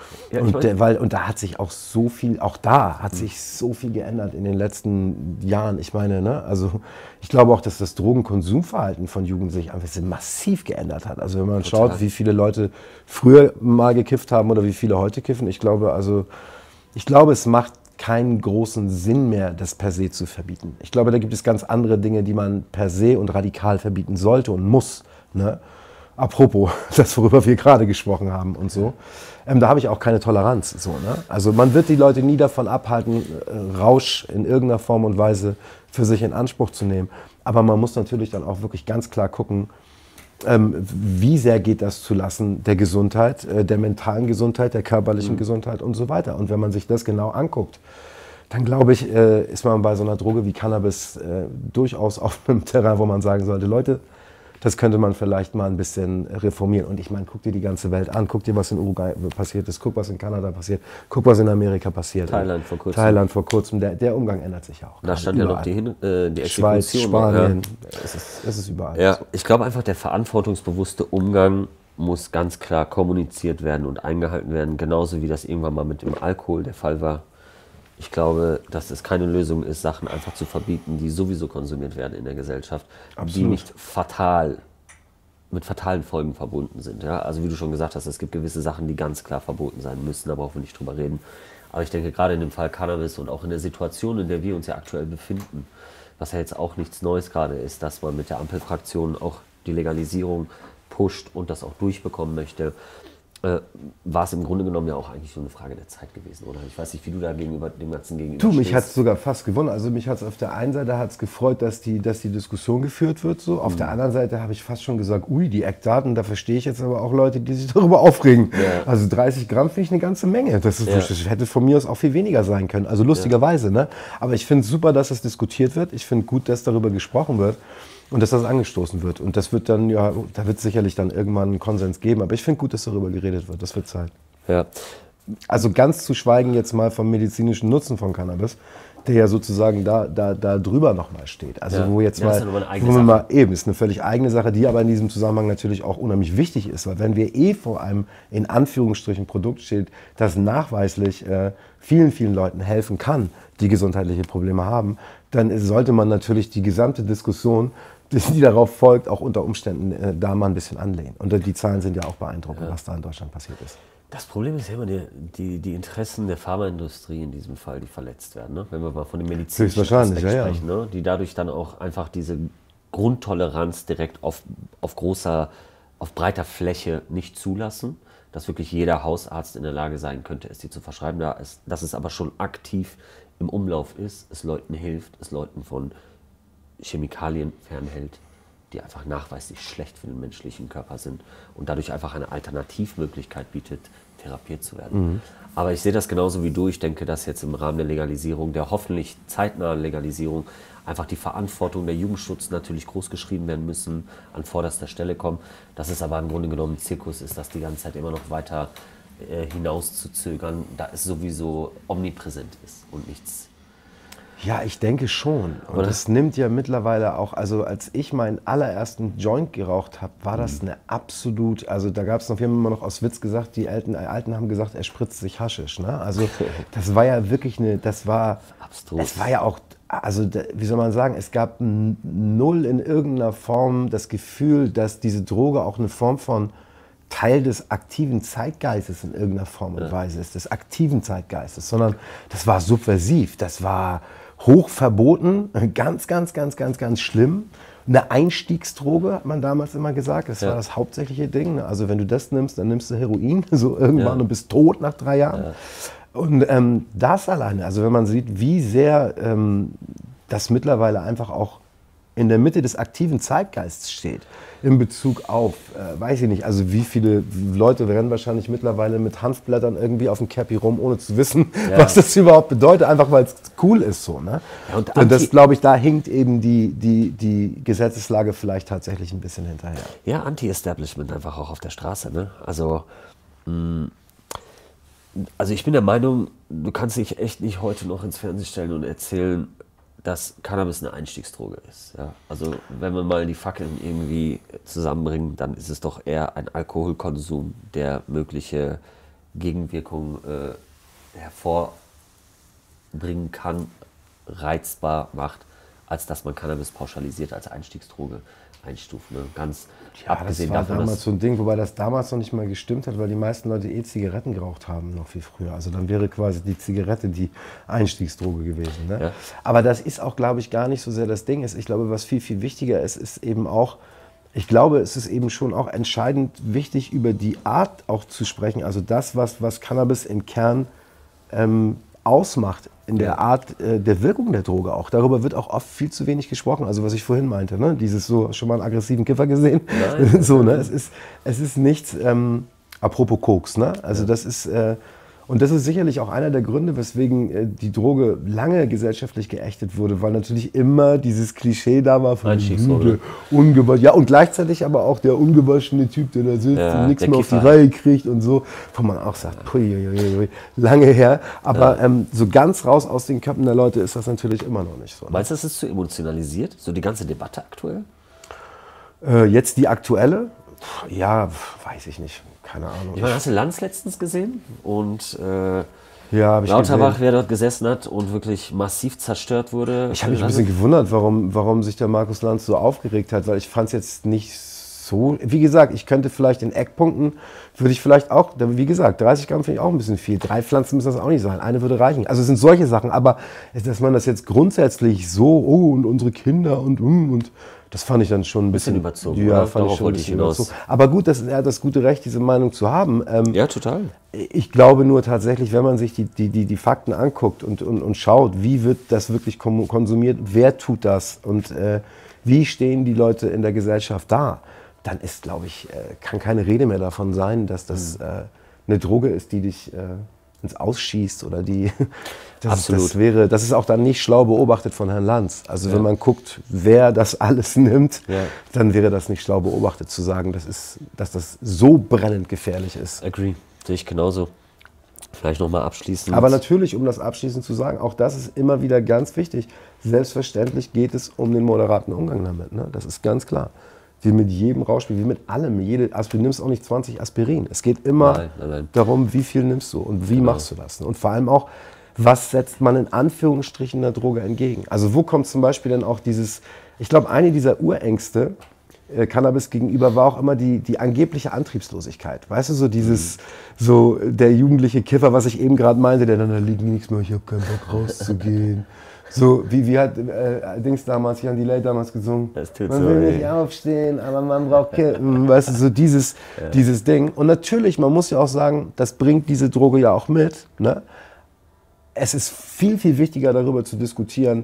Ja, ich und, mein, der, weil, und da hat sich auch so viel, auch da hat sich so viel geändert in den letzten Jahren. Ich meine, ne, also ich glaube auch, dass das Drogenkonsumverhalten von Jugendlichen einfach massiv geändert hat. Also wenn man Total. schaut, wie viele Leute früher mal gekifft haben oder wie viele heute kiffen, ich glaube, also ich glaube, es macht keinen großen Sinn mehr, das per se zu verbieten. Ich glaube, da gibt es ganz andere Dinge, die man per se und radikal verbieten sollte und muss. Ne? Apropos, das, worüber wir gerade gesprochen haben und so. Ähm, da habe ich auch keine Toleranz. So, ne? Also man wird die Leute nie davon abhalten, äh, Rausch in irgendeiner Form und Weise für sich in Anspruch zu nehmen. Aber man muss natürlich dann auch wirklich ganz klar gucken, ähm, wie sehr geht das zulasten der Gesundheit, äh, der mentalen Gesundheit, der körperlichen mhm. Gesundheit und so weiter. Und wenn man sich das genau anguckt, dann glaube ich, äh, ist man bei so einer Droge wie Cannabis äh, durchaus auf einem Terrain, wo man sagen sollte, Leute, das könnte man vielleicht mal ein bisschen reformieren. Und ich meine, guck dir die ganze Welt an, guck dir, was in Uruguay passiert ist, guck, was in Kanada passiert, guck, was in Amerika passiert. Thailand vor kurzem. Thailand vor kurzem. Der, der Umgang ändert sich auch. Da stand überall. Ja noch die, äh, die Schweiz, Exekution. Spanien, ja. es, ist, es ist überall. Ja, so. ich glaube einfach, der verantwortungsbewusste Umgang muss ganz klar kommuniziert werden und eingehalten werden, genauso wie das irgendwann mal mit dem Alkohol der Fall war. Ich glaube, dass es keine Lösung ist, Sachen einfach zu verbieten, die sowieso konsumiert werden in der Gesellschaft, Absolut. die nicht fatal mit fatalen Folgen verbunden sind. Ja? Also wie du schon gesagt hast, es gibt gewisse Sachen, die ganz klar verboten sein müssen, da brauchen wir nicht drüber reden. Aber ich denke, gerade in dem Fall Cannabis und auch in der Situation, in der wir uns ja aktuell befinden, was ja jetzt auch nichts Neues gerade ist, dass man mit der Ampelfraktion auch die Legalisierung pusht und das auch durchbekommen möchte, äh, war es im Grunde genommen ja auch eigentlich nur eine Frage der Zeit gewesen, oder? Ich weiß nicht, wie du da gegenüber dem Ganzen gegenüber Du, mich stehst. hat es sogar fast gewonnen. Also mich hat es auf der einen Seite hat's gefreut, dass die, dass die Diskussion geführt wird. So. Auf mhm. der anderen Seite habe ich fast schon gesagt, ui, die Eckdaten, da verstehe ich jetzt aber auch Leute, die sich darüber aufregen. Ja. Also dreißig Gramm finde ich eine ganze Menge. Das, ist, ja. das hätte von mir aus auch viel weniger sein können. Also lustigerweise. Ja. Ne? Aber ich finde es super, dass es diskutiert wird. Ich finde gut, dass darüber gesprochen wird. Und dass das angestoßen wird. Und das wird dann, ja, da wird es sicherlich dann irgendwann einen Konsens geben. Aber ich finde gut, dass darüber geredet wird. Das wird Zeit. Ja. Also ganz zu schweigen jetzt mal vom medizinischen Nutzen von Cannabis, der ja sozusagen da, da, da drüber nochmal steht. Also ja. wo jetzt ja, mal, das ist ja eine eigene wo Sache. mal eben, ist eine völlig eigene Sache, die aber in diesem Zusammenhang natürlich auch unheimlich wichtig ist. Weil wenn wir eh vor einem, in Anführungsstrichen, Produkt steht, das nachweislich äh, vielen, vielen Leuten helfen kann, die gesundheitliche Probleme haben, dann sollte man natürlich die gesamte Diskussion, die darauf folgt, auch unter Umständen äh, da mal ein bisschen anlehnen. Und äh, die Zahlen sind ja auch beeindruckend, ja. was da in Deutschland passiert ist. Das Problem ist ja immer die, die, die Interessen der Pharmaindustrie in diesem Fall, die verletzt werden. Ne? Wenn wir mal von dem medizinischen Aspekt ja, sprechen, ja. Ne? Die dadurch dann auch einfach diese Grundtoleranz direkt auf, auf großer, auf breiter Fläche nicht zulassen, dass wirklich jeder Hausarzt in der Lage sein könnte, es dir zu verschreiben. Da ist, dass es aber schon aktiv im Umlauf ist, es Leuten hilft, es Leuten von Chemikalien fernhält, die einfach nachweislich schlecht für den menschlichen Körper sind und dadurch einfach eine Alternativmöglichkeit bietet, therapiert zu werden. Mhm. Aber ich sehe das genauso wie du. Ich denke, dass jetzt im Rahmen der Legalisierung, der hoffentlich zeitnahen Legalisierung, einfach die Verantwortung der Jugendschutz natürlich groß geschrieben werden müssen, an vorderster Stelle kommen. Dass es aber im Grunde genommen ein Zirkus ist, das die ganze Zeit immer noch weiter äh, hinauszuzögern, da es sowieso omnipräsent ist und nichts. Ja, ich denke schon. Und Oder? das nimmt ja mittlerweile auch, also als ich meinen allerersten Joint geraucht habe, war das eine absolut, also da gab es noch, wir haben immer noch aus Witz gesagt, die Alten, Alten haben gesagt, er spritzt sich Haschisch. Ne? Also das war ja wirklich eine, das war, abstrus. Es war ja auch, also wie soll man sagen, es gab null in irgendeiner Form das Gefühl, dass diese Droge auch eine Form von Teil des aktiven Zeitgeistes in irgendeiner Form und ja. Weise ist, des aktiven Zeitgeistes, sondern das war subversiv, das war hoch verboten, ganz, ganz, ganz, ganz, ganz schlimm. Eine Einstiegsdroge, hat man damals immer gesagt, das ja. war das hauptsächliche Ding. Also wenn du das nimmst, dann nimmst du Heroin, so irgendwann ja. und bist tot nach drei Jahren. Ja. Und ähm, das alleine, also wenn man sieht, wie sehr ähm, das mittlerweile einfach auch in der Mitte des aktiven Zeitgeists steht, in Bezug auf, äh, weiß ich nicht, also wie viele Leute rennen wahrscheinlich mittlerweile mit Hanfblättern irgendwie auf dem Cappy rum, ohne zu wissen, ja. was das überhaupt bedeutet, einfach weil es cool ist so. Ne? Ja, und, und das, glaube ich, da hinkt eben die, die, die Gesetzeslage vielleicht tatsächlich ein bisschen hinterher. Ja, Anti-Establishment einfach auch auf der Straße. Ne? Also, mh, also ich bin der Meinung, du kannst dich echt nicht heute noch ins Fernsehen stellen und erzählen, dass Cannabis eine Einstiegsdroge ist. Ja? Also wenn wir mal die Fackeln irgendwie zusammenbringen, dann ist es doch eher ein Alkoholkonsum, der mögliche Gegenwirkungen äh, hervorbringen kann, reizbar macht, als dass man Cannabis pauschalisiert als Einstiegsdroge einstuft. Ne? Ganz Ja, abgesehen das war davon, damals dass so ein Ding, wobei das damals noch nicht mal gestimmt hat, weil die meisten Leute eh Zigaretten geraucht haben, noch viel früher. Also dann wäre quasi die Zigarette die Einstiegsdroge gewesen. Ne? Ja. Aber das ist auch, glaube ich, gar nicht so sehr das Ding. Ich glaube, was viel, viel wichtiger ist, ist eben auch, ich glaube, es ist eben schon auch entscheidend wichtig, über die Art auch zu sprechen. Also das, was, was Cannabis im Kern ähm, ausmacht, in der Ja. Art äh, der Wirkung der Droge auch. Darüber wird auch oft viel zu wenig gesprochen. Also was ich vorhin meinte, ne? Dieses so, schon mal einen aggressiven Kiffer gesehen? Nein. so, ne? Es ist, es ist nichts, ähm, apropos Koks, ne? Also das ist, äh, und das ist sicherlich auch einer der Gründe, weswegen äh, die Droge lange gesellschaftlich geächtet wurde, weil natürlich immer dieses Klischee da war von Einstiegsdroge. ungewaschen, ja, und gleichzeitig aber auch der ungewaschene Typ, der da sitzt Ja, und nichts der mehr auf die Kiffer. Reihe kriegt und so, wo man auch sagt, pui, ui, ui, ui, lange her, aber Ja. ähm, so ganz raus aus den Köpfen der Leute ist das natürlich immer noch nicht so. Ne? Meinst du, das ist zu emotionalisiert? So die ganze Debatte aktuell? Äh, jetzt die aktuelle? Puh, ja, pf, weiß ich nicht, keine Ahnung. Ich meine, hast du Lanz letztens gesehen? Und äh, ja, hab ich Lauterbach, gesehen. wer dort gesessen hat und wirklich massiv zerstört wurde. Ich habe mich ein bisschen gewundert, warum, warum sich der Markus Lanz so aufgeregt hat, weil ich fand es jetzt nicht so. Wie gesagt, ich könnte vielleicht in Eckpunkten, würde ich vielleicht auch, wie gesagt, dreißig Gramm finde ich auch ein bisschen viel. Drei Pflanzen müssen das auch nicht sein. Eine würde reichen. Also es sind solche Sachen, aber dass man das jetzt grundsätzlich so, oh, und unsere Kinder und, um, und das fand ich dann schon ein bisschen, Bisschen überzogen, Ja, oder? fand ich Darauf schon ein wollte ich bisschen hinaus. überzogen. Aber gut, das, er hat das gute Recht, diese Meinung zu haben. Ähm, Ja, total. Ich glaube nur tatsächlich, wenn man sich die, die, die, die Fakten anguckt und, und, und schaut, wie wird das wirklich kom- konsumiert, wer tut das und äh, wie stehen die Leute in der Gesellschaft da, dann ist, glaube ich, äh, kann keine Rede mehr davon sein, dass das äh, eine Droge ist, die dich äh, ins Ausschießt oder die. Das, Absolut. Das wäre, das ist auch dann nicht schlau beobachtet von Herrn Lanz. Also Ja. wenn man guckt, wer das alles nimmt, Ja. dann wäre das nicht schlau beobachtet zu sagen, das ist, dass das so brennend gefährlich ist. Agree. Sehe ich genauso. Vielleicht nochmal abschließend. Aber natürlich, um das abschließend zu sagen, auch das ist immer wieder ganz wichtig. Selbstverständlich geht es um den moderaten Umgang damit. Ne? Das ist ganz klar. Wie mit jedem Rauschspiel, wie mit allem. Jede, also du nimmst auch nicht zwanzig Aspirin. Es geht immer Nein, nein, nein. darum, wie viel nimmst du und wie Genau. machst du das. Und vor allem auch, was setzt man in Anführungsstrichen der Droge entgegen? Also wo kommt zum Beispiel dann auch dieses, ich glaube, eine dieser Urängste äh, Cannabis gegenüber war auch immer die, die angebliche Antriebslosigkeit. Weißt du, so dieses, so der jugendliche Kiffer, was ich eben gerade meinte, der dann, da liegt nichts mehr, ich habe keinen Bock rauszugehen. So, wie, wie hat äh, Dings damals, Jan Delay damals gesungen? Das tut man so will weh. nicht aufstehen, aber man braucht Kippen. Weißt du, so dieses, dieses Ding. Und natürlich, man muss ja auch sagen, das bringt diese Droge ja auch mit. Ne? Es ist viel, viel wichtiger, darüber zu diskutieren,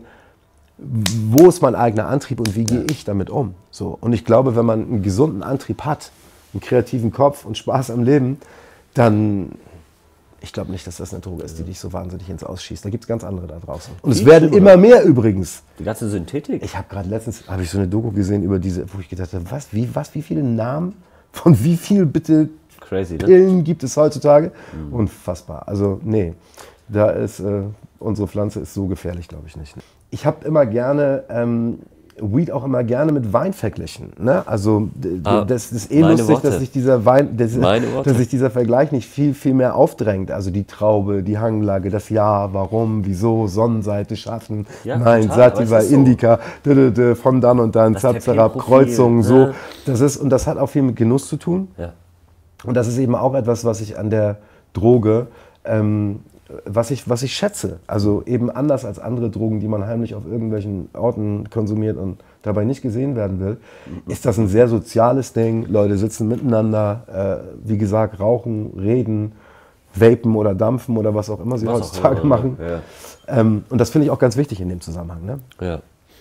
wo ist mein eigener Antrieb und wie gehe ich damit um. So. Und ich glaube, wenn man einen gesunden Antrieb hat, einen kreativen Kopf und Spaß am Leben, dann, ich glaube nicht, dass das eine Droge ist, die dich so wahnsinnig ins Ausschießt. Da gibt es ganz andere da draußen. Und es Viel werden schlimmer. immer mehr übrigens. Die ganze Synthetik. Ich habe gerade letztens habe ich so eine Doku gesehen über diese, wo ich gedacht habe, was, wie, was, wie viele Namen von wie viel bitte Crazy, ne? Pillen gibt es heutzutage? Unfassbar. Also nee, da ist äh, unsere Pflanze ist so gefährlich, glaube ich nicht. Ich habe immer gerne ähm, Weed auch immer gerne mit Wein verglichen. Ne? Also d- Ah, das ist eh meine lustig, Worte. dass sich dieser Wein, dass, Meine Worte. dass sich dieser Vergleich nicht viel, viel mehr aufdrängt. Also die Traube, die Hanglage, das Jahr, warum, wieso, Sonnenseite, Schatten, Ja, nein, total, aber Sativa, es ist so. Indica, d- d- d- von dann und dann, Das Zapzerab, Terpenprofil, Kreuzungen, so. ne? Das ist, und das hat auch viel mit Genuss zu tun. Ja. Und das ist eben auch etwas, was ich an der Droge, ähm, was, ich, was ich schätze. Also eben anders als andere Drogen, die man heimlich auf irgendwelchen Orten konsumiert und dabei nicht gesehen werden will, ist das ein sehr soziales Ding. Leute sitzen miteinander, äh, wie gesagt, rauchen, reden, vapen oder dampfen oder was auch immer sie Was auch heutzutage immer, machen. ja. Ähm, und das finde ich auch ganz wichtig in dem Zusammenhang. Ne? Ja.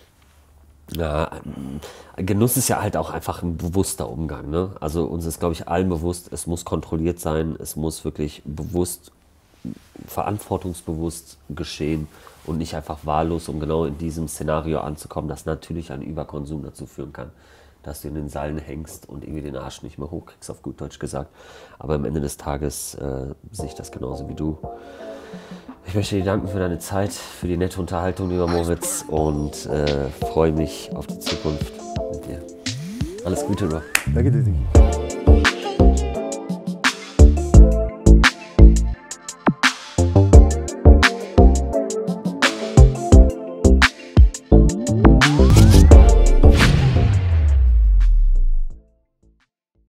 Ja, ähm, Genuss ist ja halt auch einfach ein bewusster Umgang. Ne? Also uns ist, glaube ich, allen bewusst, es muss kontrolliert sein, es muss wirklich bewusst, verantwortungsbewusst geschehen und nicht einfach wahllos, um genau in diesem Szenario anzukommen, das natürlich ein Überkonsum dazu führen kann, dass du in den Seilen hängst und irgendwie den Arsch nicht mehr hochkriegst, auf gut Deutsch gesagt. Aber am Ende des Tages äh, sehe ich das genauso wie du. Ich möchte dir danken für deine Zeit, für die nette Unterhaltung, lieber Moritz, und äh, freue mich auf die Zukunft mit dir. Alles Gute noch. Danke dir, Digi.